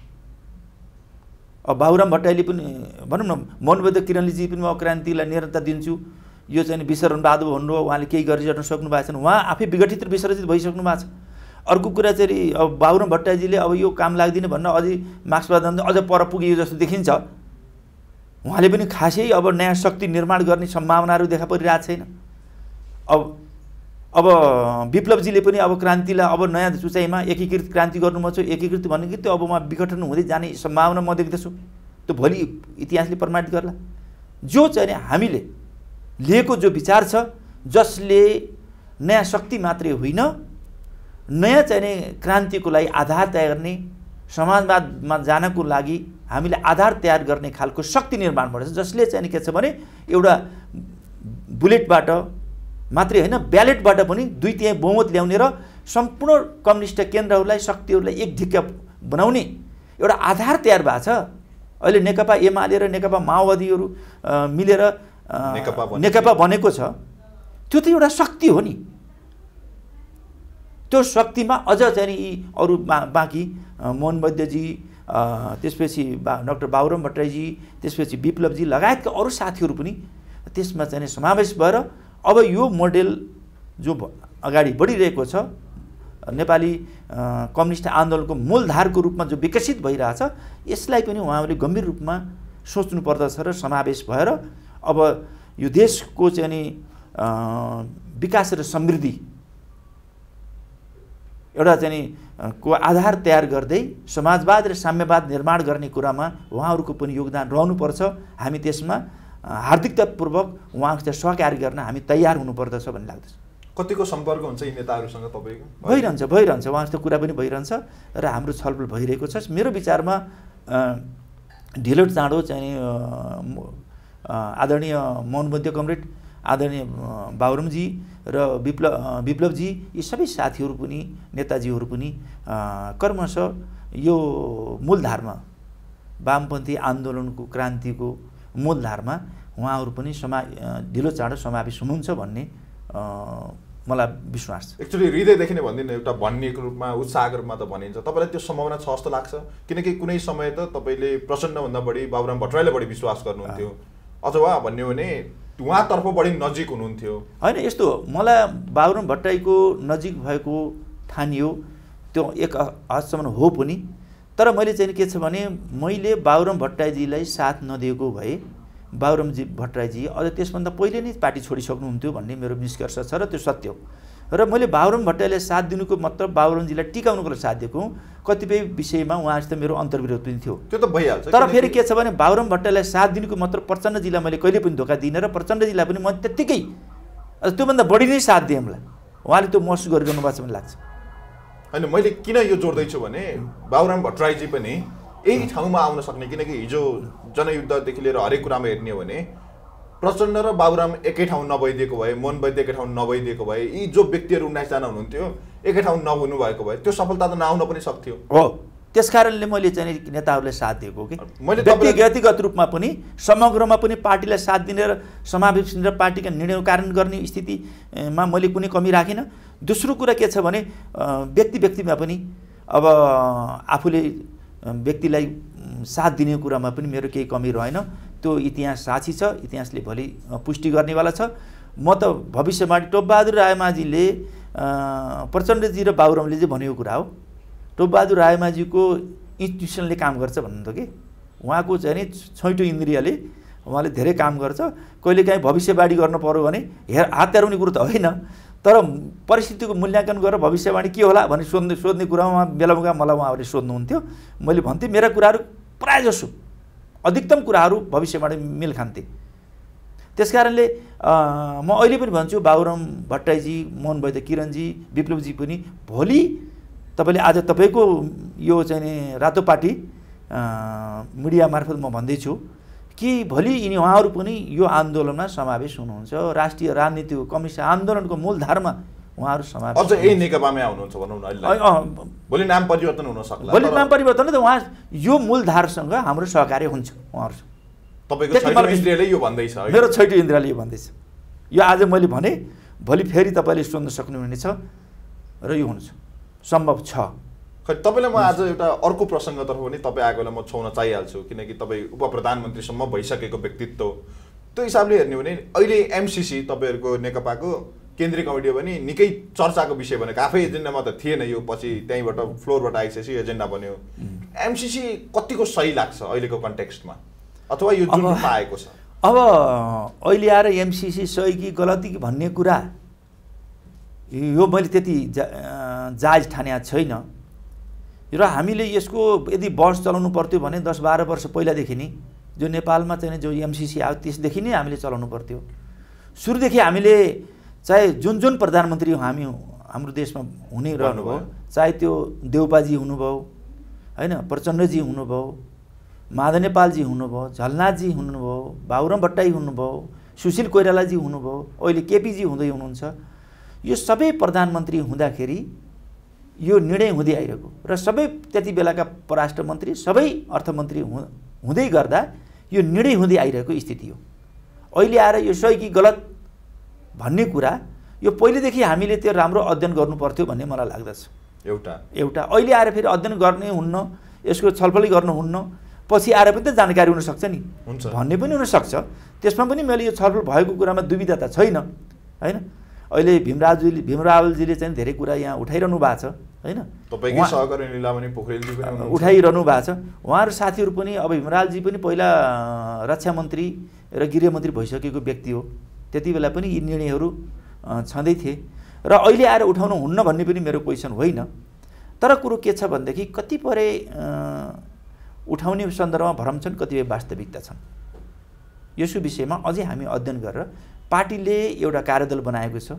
अब बाबुराम भट्टराईले पनि भनौँ न, मोहनबहादुर किरणलीजी पनि म क्रान्तिलाई निरन्तरता दिन्छु, यो चाहिँ विसर्जन बहादुर भन्नुभयो, उहाँले केही गरिसक्नु सक्नु भएको छैन, उहाँ आफै विघटित र विसर्जित भइसक्नु भएको छ। अर्को कुरा चाहिँ अब बाबुराम भट्टराईजीले अब यो काम लाग्दिनँ भन्न अझै मार्क्सवाद अझ पर पुग्यो जस्तो देखिन्छ। उहाँले पनि खासै अब नयाँ शक्ति निर्माण गर्ने सम्भावनाहरू देखा परिरहेको छैन। अब अब विप्लवजीले पनि अब क्रान्तिलाई अब नयाँ उचाइमा एकीकृत क्रान्ति गर्नु म छु, एकीकृत भन्ने कि त्यो अब उहाँ विघटन हुँदै जाने सम्भावना म देख्दछु। त्यो भोलि इतिहासले प्रमाणित गर्ला। जो चाहिँ हामीले लिएको जो विचार छ, जसले नयाँ शक्ति मात्रै होइन, नयाँ चाहिँ क्रान्तिको लागि आधार तयार गर्ने, समाजवादमा जानको लागि हामीले आधार तयार गर्ने खालको शक्ति निर्माण भएको छ, जसले चाहिँ के छ भने एउटा बुलेटबाट मात्रै होइन, ब्यालेटबाट पनि दुई तिहाई बहुमत ल्याउने र सम्पूर्ण कम्युनिस्ट केन्द्रहरूलाई, शक्तिहरूलाई एक ढिक्का बनाउने एउटा आधार तयार भएको छ। अहिले नेकपा एमाले र नेकपा माओवादीहरू मिलेर नेकपा बनेको छ। त्यो त एउटा शक्ति हो नि। त्यो शक्तिमा अझ चाहिँ यी अरू बाँकी मोहन वैद्यजी, त्यसपछि बा डाक्टर बाबुराम भट्टराईजी, त्यसपछि विप्लवजी लगायतका अरू साथीहरू पनि त्यसमा चाहिँ समावेश भएर अब यो मोडेल जो अगाडि बढिरहेको छ, नेपाली कम्युनिस्ट आन्दोलनको मूलधारको रूपमा जो विकसित भइरहेछ, यसलाई पनि उहाँहरूले गम्भीर रूपमा सोच्नु पर्दछ र समावेश भएर अब यो देशको चाहिँ नि विकास र समृद्धि एउटा चाहिँ को आधार तयार गर्दै समाजवाद र साम्यवाद निर्माण गर्ने कुरामा उहाँहरूको पनि योगदान रहनुपर्छ। हामी त्यसमा हार्दिकतापूर्वक उहाँसित सहकार्य गर्न हामी तयार हुनुपर्दछ भन्ने लाग्दछ। कतिको सम्पर्क हुन्छ यी नेताहरूसँग तपाईँको? भइरहन्छ भइरहन्छ उहाँसित कुरा पनि भइरहन्छ र हाम्रो छलफल भइरहेको छ। मेरो विचारमा ढिलो चाँडो चाहिँ आदरणीय मोहनबहादुर कमरेड, आदरणीय बाबुरामजी र विप्लव विप्लवजी, यी सबै साथीहरू पनि, नेताजीहरू पनि कर्मशः यो मूलधारमा, वामपन्थी आन्दोलनको क्रान्तिको मूलधारमा उहाँहरू पनि समा ढिलो चाँडो समावेश हुनुहुन्छ भन्ने मलाई विश्वास छ। एक्चुअली हृदयदेखि नै भन्दिनँ, एउटा भन्नेको रूपमा, उत्साहको रूपमा त भनिन्छ। तपाईँलाई त्यो सम्भावना छ जस्तो लाग्छ? किनकि कुनै समय त तपाईँले प्रचण्डभन्दा बढी बाबुराम भट्टराईलाई बढी विश्वास गर्नुहुन्थ्यो, अथवा भन्यो भने उहाँतर्फ बढी नजिक हुनुहुन्थ्यो। होइन, यस्तो मलाई बाबुराम भट्टराईको नजिक भएको ठानियो, त्यो एक हदसम्म हो पनि। तर मैले चाहिँ के छ भने मैले बाबुराम भट्टराईजीलाई साथ नदिएको भए बाबुरामजी भट्टराईजी अझ त्यसभन्दा पहिले नै पार्टी छोडिसक्नुहुन्थ्यो भन्ने मेरो निष्कर्ष छ र त्यो सत्य हो। र मैले बाबुराम भट्टराईलाई साथ दिनुको मतलब बाबुरामजीलाई टिकाउनुको लागि साथ दिएको। कतिपय विषयमा उहाँसित मेरो अन्तर्विरोध पनि थियो, त्यो त भइहाल्छ। तर फेरि के छ भने बाबुराम भट्टराईलाई साथ दिनुको मतलब प्रचण्डजीलाई मैले कहिले पनि धोका दिइनँ र प्रचण्डजीलाई पनि म त्यत्तिकै त्योभन्दा बढी नै साथ दिएँ। मलाई उहाँले त्यो महसुस गरिरहनु भएको छ भन्ने लाग्छ। होइन, मैले किन यो जोड्दैछु भने बाबुराम भट्टराईजी पनि यही ठाउँमा आउन सक्ने, किनकि हिजो जनयुद्धदेखि लिएर हरेक कुरामा हेर्ने हो भने प्रचण्ड र बाबुराम एकै ठाउँ नभइदिएको भए, मोहन वैद्य एकै ठाउँ नभइदिएको भए, यी जो व्यक्तिहरू उन्नाइसजना हुनुहुन्थ्यो एकै ठाउँ नहुनु भएको भए त्यो सफलता त नआउन पनि सक्थ्यो। हो, त्यस कारणले मैले चाहिँ नेताहरूलाई साथ दिएको कि मैले व्यक्तिगत रूपमा पनि समग्रमा पनि पार्टीलाई साथ दिने र समावेश र पार्टीका निर्णय कारण गर्ने स्थितिमा मैले कुनै कमी राखिनँ। दोस्रो कुरा के छ भने व्यक्ति व्यक्तिमा पनि अब आफूले व्यक्तिलाई साथ दिने कुरामा पनि मेरो केही कमी रहेन। त्यो इतिहास साक्षी छ, इतिहासले भोलि पुष्टि गर्नेवाला छ। म त भविष्यवाणी टोपबहादुर रायमाझीले प्रचण्डजी र बाबुरामले चाहिँ भनेको कुरा हो। टोपबहादुर रायमाझीको इन्स्टिट्युसनले काम गर्छ भन्नु त कि उहाँको चाहिँ नि छैटौँ इन्द्रियले उहाँले धेरै काम गर्छ। कहिलेकाहीँ भविष्यवाणी गर्नु पर्यो भने हेर हात त्याउने कुरो त होइन, तर परिस्थितिको मूल्याङ्कन गरेर भविष्यवाणी के होला भनेर सोध्ने सोध्ने कुरामा बेला बेला मलाई उहाँहरूले सोध्नुहुन्थ्यो। मैले भन्थेँ मेरा कुराहरू प्रायःजसो अधिकतम कुराहरू भविष्यवाणी मेल खान्थे। त्यस कारणले म अहिले पनि भन्छु बाबुराम भट्टराईजी, मोहन वैद्य किरणजी, विप्लवजी पनि भोलि तपाईँले आज तपाईँको यो चाहिँ रातो पार्टी मिडिया मार्फत म भन्दैछु कि भोलि यिनी उहाँहरू पनि यो आन्दोलनमा समावेश हुनुहुन्छ। राष्ट्रिय राजनीतिको कम्युनिस्ट आन्दोलनको मूलधारमा उहाँहरू समावेश अझ यही नेकपामै आउनुहुन्छ भनौँ न। भोलि नाम परिवर्तन हुन सक्ला, भोलि नाम परिवर्तन त उहाँ यो मूलधारसँग हाम्रो सहकार्य हुन्छ उहाँहरू। तपाईँको छैटौँ इन्द्रियले यो भन्दैछ, मेरो छैटौँ इन्द्रियले यो भन्दैछ। यो आज मैले भने भोलि फेरि तपाईँले सोध्न सक्नुहुनेछ र यो हुन्छ सम्भव छ। खै तपाईँलाई म आज एउटा अर्को प्रसङ्गतर्फ पनि तपाईँ आएको बेला म छाउन चाहिहाल्छु, किनकि तपाईँ उप प्रधानमन्त्रीसम्म भइसकेको व्यक्तित्व। त्यो हिसाबले हेर्ने हो भने अहिले एमसिसी तपाईँहरूको नेकपाको केन्द्रीय कमिटी पनि निकै चर्चाको विषय भनेको, आफै एजेन्डामा त थिएन यो, पछि त्यहीँबाट फ्लोरबाट आइसकेपछि एजेन्डा बन्यो। एमसिसी कतिको सही लाग्छ अहिलेको कन्टेक्स्टमा, अथवा यो जुन रूपमा आएको छ? अब अहिले आएर एमसिसी सही कि गलती कि भन्ने कुरा यो मैले त्यति जा जायज ठानेको छैन। र हामीले यसको यदि बस चलाउनु पर्थ्यो भने दस बाह्र वर्ष पहिलादेखि नै जो नेपालमा चाहिँ जो एमसिसी आयो त्यसदेखि नै हामीले चलाउनु पर्थ्यो। सुरुदेखि हामीले चाहे जुन जुन प्रधानमन्त्री हामी हाम्रो देशमा हुने रहनुभयो, चाहे त्यो देउपाजी हुनुभयो होइन, प्रचण्डजी हुनुभयो, माधव नेपालजी हुनुभयो, झलनाथजी हुनुभयो, बाबुराम भट्टराई हुनुभयो, सुशील कोइरालाजी हुनुभयो, अहिले केपीजी हुँदै हुनुहुन्छ। यो सबै प्रधानमन्त्री हुँदाखेरि यो निर्णय हुँदै आइरहेको र सबै त्यति बेलाका परराष्ट्र मन्त्री सबै अर्थमन्त्री हुँदै गर्दा यो निर्णय हुँदै आइरहेको स्थिति हो। अहिले आएर यो सही कि गलत भन्ने कुरा यो पहिलेदेखि हामीले त्यो राम्रो अध्ययन गर्नु पर्थ्यो भन्ने मलाई लाग्दछ। एउटा एउटा अहिले आएर फेरि अध्ययन गर्ने हुन्न, यसको छलफलै गर्नुहुन्न, पछि आएर पनि त जानकारी हुनसक्छ नि भन्ने पनि हुनसक्छ। त्यसमा पनि मैले यो छलफल भएको कुरामा दुविधा त छैन होइन। अहिले भीमरावजीले भीमरावजीले चाहिँ धेरै कुरा यहाँ उठाइरहनु भएको छ होइन, तपाईँकै सहकर्मी लीलामणि पोखरेलजी पनि उठाइरहनु भएको छ। उहाँहरू साथीहरू पनि अब भीमरावजी पनि पहिला रक्षा मन्त्री र गृहमन्त्री भइसकेको व्यक्ति हो, त्यति बेला पनि यी निर्णयहरू छँदै थिए र अहिले आएर उठाउनु हुन्न भन्ने पनि मेरो क्वेसन होइन। तर कुरो के छ भनेदेखि कतिपय उठाउने सन्दर्भमा भ्रम छन्, कतिपय वास्तविकता छन्। यसको विषयमा अझै हामी अध्ययन गरेर पार्टीले एउटा कार्यदल बनाएको छ,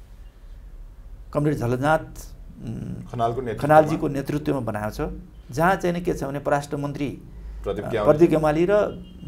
कमरेड झलनाथ खनालको खनालजीको नेतृत्वमा बनाएको छ, जहाँ चाहिँ के छ भने परराष्ट्र मन्त्री प्रदीप गेमाली र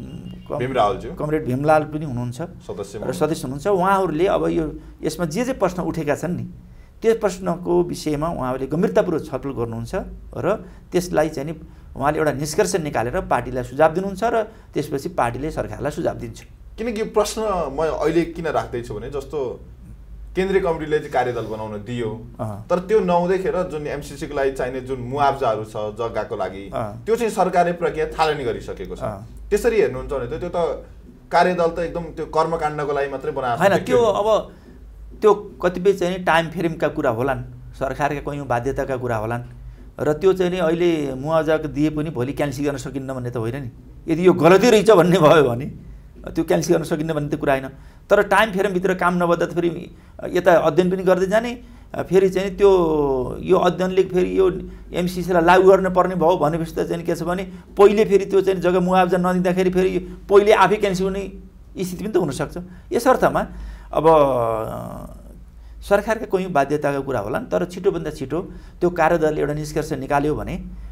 कमरेड भीमलाल पनि हुनुहुन्छ र सदस्य हुनुहुन्छ। उहाँहरूले अब यो यसमा जे जे प्रश्न उठेका छन् नि त्यो प्रश्नको विषयमा उहाँहरूले गम्भीरतापूर्वक छलफल गर्नुहुन्छ र त्यसलाई चाहिँ नि उहाँले एउटा निष्कर्ष निकालेर पार्टीलाई सुझाव दिनुहुन्छ र त्यसपछि पार्टीले सरकारलाई सुझाव दिन्छ। किनकि यो प्रश्न म अहिले किन राख्दैछु भने जस्तो केन्द्रीय कमिटीले चाहिँ कार्यदल बनाउन दियो, तर त्यो नहुँदैखेर जुन एमसिसीको लागि चाहिने जुन मुआवजाहरू छ जग्गाको लागि त्यो चाहिँ सरकारले प्रक्रिया थालनी गरिसकेको छ। त्यसरी हेर्नुहुन्छ भने त त्यो त कार्यदल त एकदम त्यो कर्मकाण्डको लागि मात्रै बनाएको होइन। त्यो अब त्यो कतिपय चाहिँ टाइम फ्रेमका कुरा होलान्, सरकारका कयौँ बाध्यताका कुरा होलान् र त्यो चाहिँ नि अहिले मुआवजा दिए पनि भोलि क्यान्सल गर्न सकिन्न भन्ने त होइन नि। यदि यो गलती रहेछ भन्ने भयो भने त्यो क्यान्सल गर्न सकिन्न भन्ने त कुरा होइन। तर टाइम फ्रेमभित्र काम नबद्दा त फेरि यता अध्ययन पनि गर्दै जाने, फेरि चाहिँ त्यो यो अध्ययनले फेरि यो एमसिसीलाई लागू गर्न पर्ने भयो भनेपछि त चाहिँ के छ भने पहिले फेरि त्यो चाहिँ जग्गा मुआवजा नदिँदाखेरि फेरि पहिले आफै क्यान्सल हुने स्थिति पनि त हुनसक्छ। यस अर्थमा अब सरकारका कयौँ बाध्यताका कुरा होलान्, तर छिटोभन्दा छिटो त्यो कार्यदलले एउटा निष्कर्ष निकाल्यो भने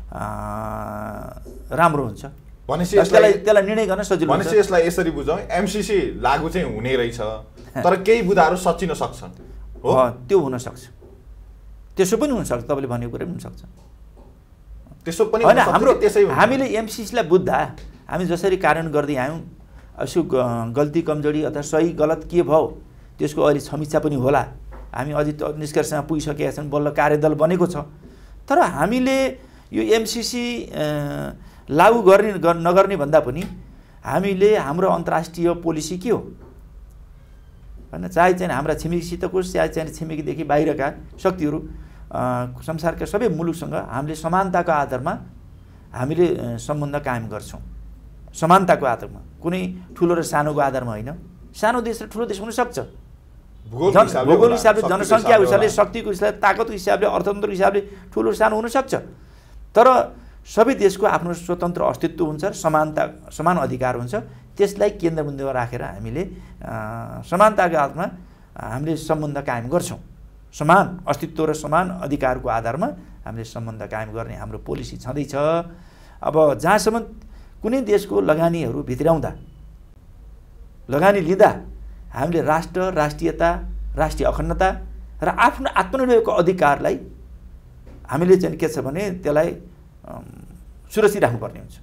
राम्रो हुन्छ। भनेपछि त्यसलाई त्यसलाई निर्णय गर्न सजिलो हुन्छ। भनेपछि यसलाई यसरी बुझौँ, एमसिसी लागू चाहिँ हुने रहेछ तर केही बुदाहरू सच्चिन सक्छन् हो, त्यो हुनसक्छ, त्यसो पनि हुनसक्छ, तपाईँले भनेको कुरा पनि हुनसक्छ। त्यसो पनि होइन, हाम्रो हामीले एमसिसीलाई बुझ्दा हामी जसरी कार्यान्वयन गर्दै आयौँ, यसो गल्ती कमजोरी अथवा सही गलत के भयो त्यसको अहिले समीक्षा पनि होला। हामी अझै निष्कर्षमा पुगिसकेका छौँ, बल्ल कार्यदल बनेको छ। तर हामीले यो एमसिसी लागू गर्ने नगर्ने भन्दा पनि हामीले हाम्रो अन्तर्राष्ट्रिय पोलिसी के हो होइन, चाहे चाहिँ हाम्रा छिमेकीसितको चाहे चाहिँ छिमेकीदेखि बाहिरका शक्तिहरू संसारका सबै मुलुकसँग हामीले समानताको आधारमा हामीले सम्बन्ध कायम गर्छौँ। समानताको आधारमा, कुनै ठुलो र सानोको आधारमा होइन। सानो देश र ठुलो देश हुनसक्छ, भूगोल हिसाबले, जनसङ्ख्या हिसाबले, शक्तिको हिसाबले, ताकतको हिसाबले, अर्थतन्त्रको हिसाबले ठुलो सानो हुनसक्छ। तर सबै देशको आफ्नो स्वतन्त्र अस्तित्व हुन्छ, समानता समान अधिकार हुन्छ। त्यसलाई केन्द्रबिन्दुमा राखेर हामीले समानताको आधारमा हामीले सम्बन्ध कायम गर्छौँ। समान अस्तित्व र समान अधिकारको आधारमा हामीले सम्बन्ध कायम गर्ने हाम्रो पोलिसी छँदैछ। अब जहाँसम्म कुनै देशको लगानीहरू भित्राउँदा, लगानी लिँदा हामीले राष्ट्र, राष्ट्रियता, राष्ट्रिय अखण्डता र आफ्नो आत्मनिर्भरको अधिकारलाई हामीले चाहिँ के छ भने त्यसलाई सुरक्षित राख्नुपर्ने हुन्छ।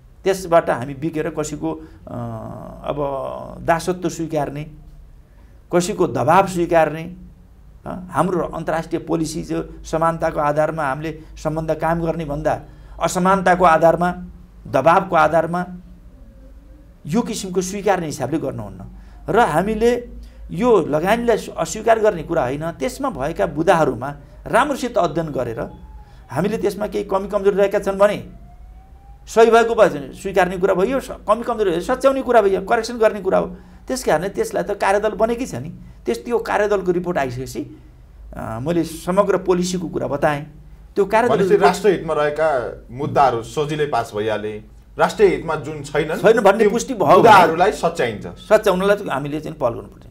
त्यसबाट हामी बिकेर कसैको अब दासत्व स्वीकार्ने, कसैको दबाब स्वीकार्ने, हाम्रो अन्तर्राष्ट्रिय पोलिसी जो समानताको आधारमा हामीले सम्बन्ध कायम गर्ने भन्दा असमानताको आधारमा, दबाबको आधारमा यो किसिमको स्वीकार्ने हिसाबले गर्नुहुन्न। र हामीले यो लगानीलाई अस्वीकार गर्ने कुरा होइन, त्यसमा भएका बुदाहरूमा राम्रोसित अध्ययन गरेर हामीले त्यसमा केही कमी कमजोरी रहेका छन् भने सही भएको भए स्वीकार्ने कुरा भयो, कमी कमजोरी सच्याउने कुरा भयो, करेक्सन गर्ने कुरा हो। त्यस कारणले त्यसलाई त कार्यदल बनेकै छ नि। त्यस त्यो कार्यदलको रिपोर्ट आइसकेपछि मैले समग्र पोलिसीको कुरा बताएँ। त्यो कार्यदल राष्ट्रिय हितमा रहेका मुद्दाहरू सजिलै पास भइहाले, राष्ट्रिय हितमा जुन छैन छैन भन्ने पुष्टि भयो, मुद्दाहरूलाई सच्याइन्छ। सच्याउनलाई त हामीले चाहिँ पहल गर्नुपर्छ।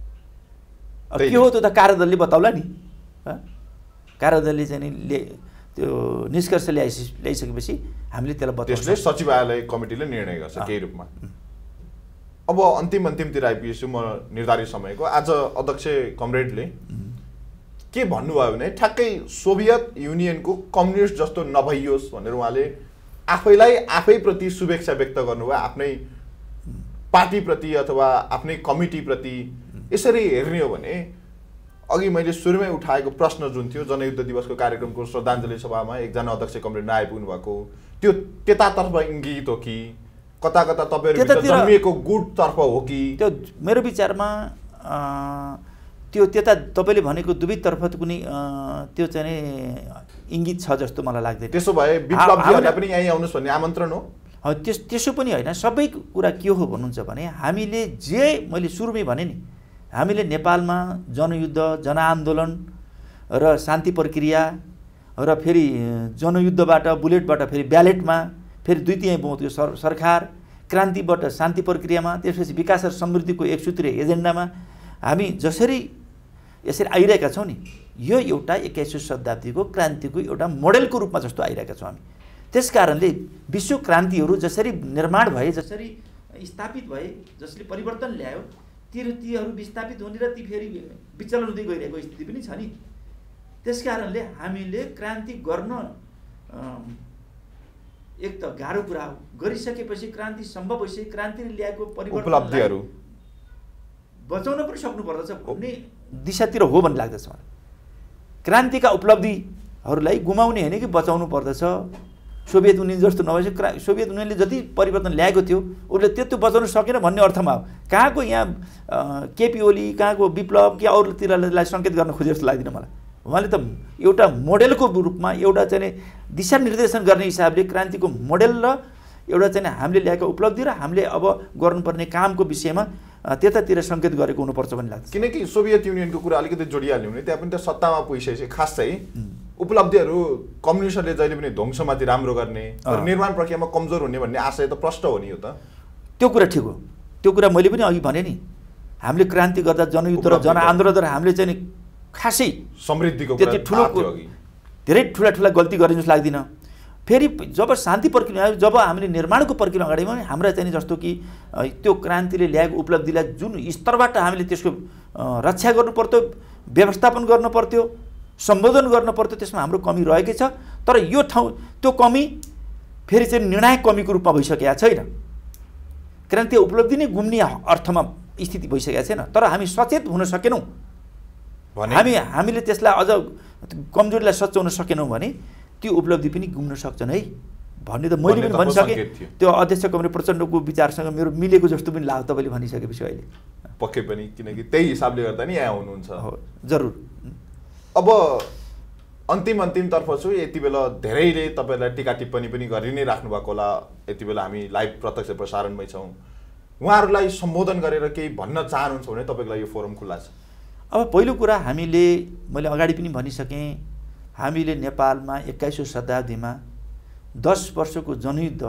के हो त्यो त कार्यदलले बताउला नि। कार्यदलले चाहिँ नि त्यो निष्कर्ष ल्याइसि ल्याइसकेपछि हामीले त्यसलाई बताउँछ। त्यसले सचिवालय कमिटीले निर्णय गर्छ केही रूपमा। अब अन्तिम अन्तिमतिर आइपुगेछु म निर्धारित समयको। आज अध्यक्ष कमरेडले के भन्नुभयो भने ठ्याक्कै सोभियत युनियनको कम्युनिस्ट जस्तो नभइयोस् भनेर उहाँले आफैलाई आफैप्रति शुभेच्छा व्यक्त गर्नुभयो, आफ्नै पार्टीप्रति अथवा आफ्नै कमिटीप्रति। यसरी हेर्ने हो भने अघि मैले सुरुमै उठाएको प्रश्न जुन थियो जनयुद्ध दिवसको कार्यक्रमको श्रद्धाञ्जली सभामा एकजना अध्यक्ष कमरेड नआइपुग्नु भएको, त्यो त्यतातर्फ इङ्गित हो कि कता कता तपाईँहरू जन्मिएको गुटतर्फ हो कि? त्यो मेरो विचारमा त्यो त्यता तपाईँले भनेको दुवैतर्फ कुनै त्यो चाहिँ इङ्गित छ जस्तो मलाई लाग्दैन। त्यसो भए विप्लवजीहरूलाई पनि यहीँ आउनुहोस् भन्ने आमन्त्रण हो? त्यस त्यसो पनि होइन। सबै कुरा के हो भन्नुहुन्छ भने हामीले जे मैले सुरुमै भने नि, हामीले नेपालमा जनयुद्ध, जनआन्दोलन र शान्ति प्रक्रिया र फेरि जनयुद्धबाट बुलेटबाट फेरि ब्यालेटमा, फेरि दुई तिहाई बहुमतको सर सरकार, क्रान्तिबाट शान्ति प्रक्रियामा, त्यसपछि विकास र समृद्धिको एक सूत्रीय एजेन्डामा हामी जसरी यसरी आइरहेका छौँ नि, यो एउटा एक्काइसौँ शताब्दीको क्रान्तिको एउटा मोडेलको रूपमा जस्तो आइरहेका छौँ हामी। त्यस कारणले विश्व क्रान्तिहरू जसरी निर्माण भए, जसरी स्थापित भए, जसले परिवर्तन ल्यायो, ती तीहरू विस्थापित हुने र ती फेरि विचलन हुँदै गइरहेको स्थिति पनि छ नि। त्यस कारणले हामीले क्रान्ति गर्न एक त गाह्रो कुरा हो, गरिसकेपछि क्रान्ति सम्भव भइसके क्रान्तिले ल्याएको परिवर्तनहरू बचाउन पनि सक्नु पर्दछ भन्ने दिशातिर हो भन्ने लाग्दछ मलाई। क्रान्तिका उपलब्धिहरूलाई गुमाउने होइन कि बचाउनु पर्दछ। सोभियत युनियन जस्तो नभएपछि क्रा सोभियत युनियनले जति परिवर्तन ल्याएको थियो उसले त्यत्रो बचाउन सकेन भन्ने अर्थमा हो। कहाँको यहाँ केपी ओली, कहाँको विप्लव कि अरूतिरलाई सङ्केत गर्न खोजे जस्तो लाग्दैन मलाई। उहाँले त एउटा मोडेलको रूपमा एउटा चाहिँ दिशानिर्देशन गर्ने हिसाबले क्रान्तिको मोडेल र एउटा चाहिँ हामीले ल्याएको उपलब्धि र हामीले अब गर्नुपर्ने कामको विषयमा त्यतातिर सङ्केत गरेको हुनुपर्छ भन्ने लाग्छ। किनकि सोभियत युनियनको कुरा अलिकति जोडिहाल्यो भने त्यहाँ पनि त सत्तामा पुगिसकेपछि खास चाहिँ उपलब्धिहरू कम्युनिस्टहरूले जहिले पनि ध्वंसमाथि राम्रो गर्ने र निर्माण प्रक्रियामा कमजोर हुने भन्ने आशय त प्रष्ट हो नि। यो त त्यो कुरा ठिक हो। त्यो कुरा मैले पनि अघि भने नि, हामीले क्रान्ति गर्दा जनयुद्ध र जनआन्दोलनद्वारा हामीले चाहिँ खासै समृद्धिको त्यति ठुलो धेरै ठुला ठुला गल्ती गर्ने जस्तो लाग्दैन। फेरि जब शान्ति प्रक्रिया, जब हामीले निर्माणको प्रक्रिया अगाडि बढ्यौँ, हाम्रा चाहिँ जस्तो कि त्यो क्रान्तिले ल्याएको उपलब्धिलाई जुन स्तरबाट हामीले त्यसको रक्षा गर्नु पर्थ्यो, व्यवस्थापन गर्नु पर्थ्यो, सम्बोधन गर्नु पर्थ्यो, त्यसमा हाम्रो कमी रहेकै छ। तर यो ठाउँ त्यो कमी फेरि चाहिँ निर्णायक कमीको रूपमा भइसकेका छैन। क्रान्ति उपलब्धि नै गुम्ने अर्थमा स्थिति भइसकेका छैन। तर हामी सचेत हुन सकेनौँ भने, हामी हामीले त्यसलाई अझ कमजोरीलाई सच्याउन सकेनौँ भने त्यो उपलब्धि पनि गुम्न सक्छन् है भन्ने त मैले पनि भनिसकेँ। त्यो अध्यक्ष कमरेड प्रचण्डको विचारसँग मेरो मिलेको जस्तो पनि लाग्यो तपाईँले भनिसकेपछि अहिले। पक्कै पनि, किनकि त्यही हिसाबले गर्दा नि यहाँ हुनुहुन्छ। हो, जरुर। अब अन्तिम अन्तिमतर्फ छु। यति बेला धेरैले तपाईँलाई टिका टिप्पणी पनि गरि नै राख्नु भएको होला। यति बेला हामी लाइभ प्रत्यक्ष प्रसारणमै छौँ। उहाँहरूलाई सम्बोधन गरेर केही भन्न चाहनुहुन्छ भने तपाईँको लागि यो फोरम खुल्ला छ। अब पहिलो कुरा हामीले, मैले अगाडि पनि भनिसकेँ, हामीले नेपालमा एक्काइसौँ शताब्दीमा दस वर्षको जनयुद्ध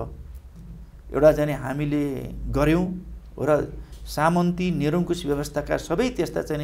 एउटा चाहिँ हामीले गऱ्यौँ र सामन्ती निरङ्कुश व्यवस्थाका सबै त्यस्ता चाहिँ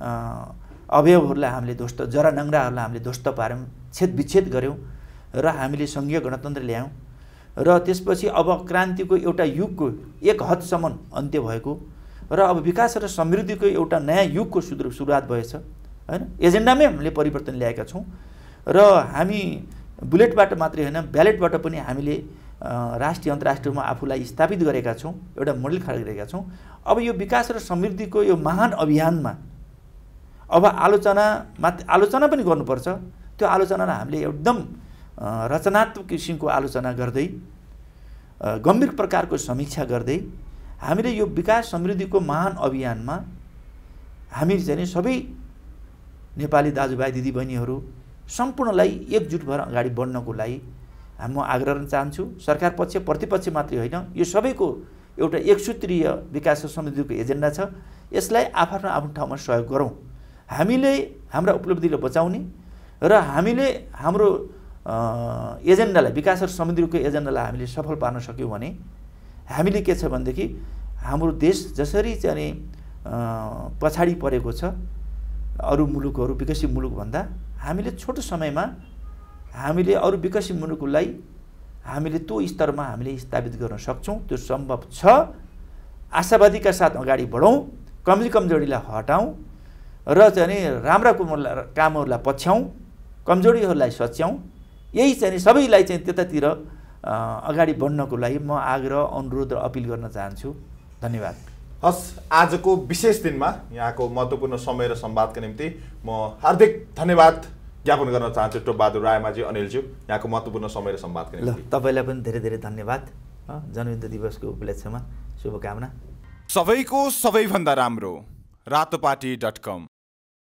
अवयवहरूलाई हामीले ध्वस्त, जरानङ्ग्राहरूलाई हामीले ध्वस्त पार्यौँ, छेद विच्छेद गऱ्यौँ र हामीले सङ्घीय गणतन्त्र ल्यायौँ। र त्यसपछि अब क्रान्तिको एउटा युगको एक हदसम्म अन्त्य भएको र अब विकास र समृद्धिको एउटा नयाँ युगको सुरु सुरुवात भएछ हैन। एजेन्डामै हामीले परिवर्तन ल्याएका छौँ र हामी बुलेटबाट मात्रै होइन, ब्यालेटबाट पनि हामीले राष्ट्रिय अन्तर्राष्ट्रियमा आफूलाई स्थापित गरेका छौँ, एउटा मोडेल खडा गरेका छौँ। अब यो विकास र समृद्धिको यो महान अभियानमा अब आलोचना मात्र आलोचना पनि गर्नुपर्छ। त्यो आलोचनालाई हामीले एकदम रचनात्मक किसिमको आलोचना गर्दै गम्भीर प्रकारको समीक्षा गर्दै हामीले यो विकास समृद्धिको महान अभियानमा हामी चाहिँ सबै नेपाली दाजुभाइ दिदीबहिनीहरू सम्पूर्णलाई एकजुट भएर अगाडि बढ्नको लागि म आग्रह गर्न चाहन्छु। सरकार पक्ष प्रतिपक्ष मात्रै होइन, यो सबैको एउटा एकसूत्रीय विकास र समृद्धिको एजेन्डा छ। यसलाई आफ्नो आफ्नो ठाउँमा सहयोग गरौँ। हामीले हाम्रा उपलब्धिलाई बचाउने र हामीले हाम्रो एजेन्डालाई विकास र समृद्धिको एजेन्डालाई हामीले सफल पार्न सक्यौँ भने हामीले के छ भनेदेखि हाम्रो देश जसरी चाहिँ पछाडि परेको छ अरू मुलुकहरू विकसित मुलुकभन्दा, हामीले छोटो समयमा हामीले अरू विकसित मुलुकलाई हामीले त्यो स्तरमा हामीले स्थापित गर्न सक्छौँ। त्यो सम्भव छ। आशावादीका साथ अगाडि बढौँ, कमजोरी कमजोरीलाई हटाउँ र चाहिँ राम्रा कामहरूलाई पछ्याउँ, कमजोरीहरूलाई सच्याउँ। यही चाहिँ सबैलाई चाहिँ त्यतातिर अगाडि बढ्नको लागि म आग्रह अनुरोध र अपिल गर्न चाहन्छु। धन्यवाद। हस्, आजको विशेष दिनमा यहाँको महत्त्वपूर्ण समय र संवादका निम्ति म हार्दिक धन्यवाद ज्ञापन गर्न चाहन्छु टोपबहादुर रायमाझी अनिलज्यू, यहाँको महत्त्वपूर्ण समय र संवादका निम्ति। ल, तपाईँलाई पनि धेरै धेरै धन्यवाद। जनयुद्ध दिवसको उपलक्ष्यमा शुभकामना। सबैको सबैभन्दा राम्रो रातोपाटी डट कम।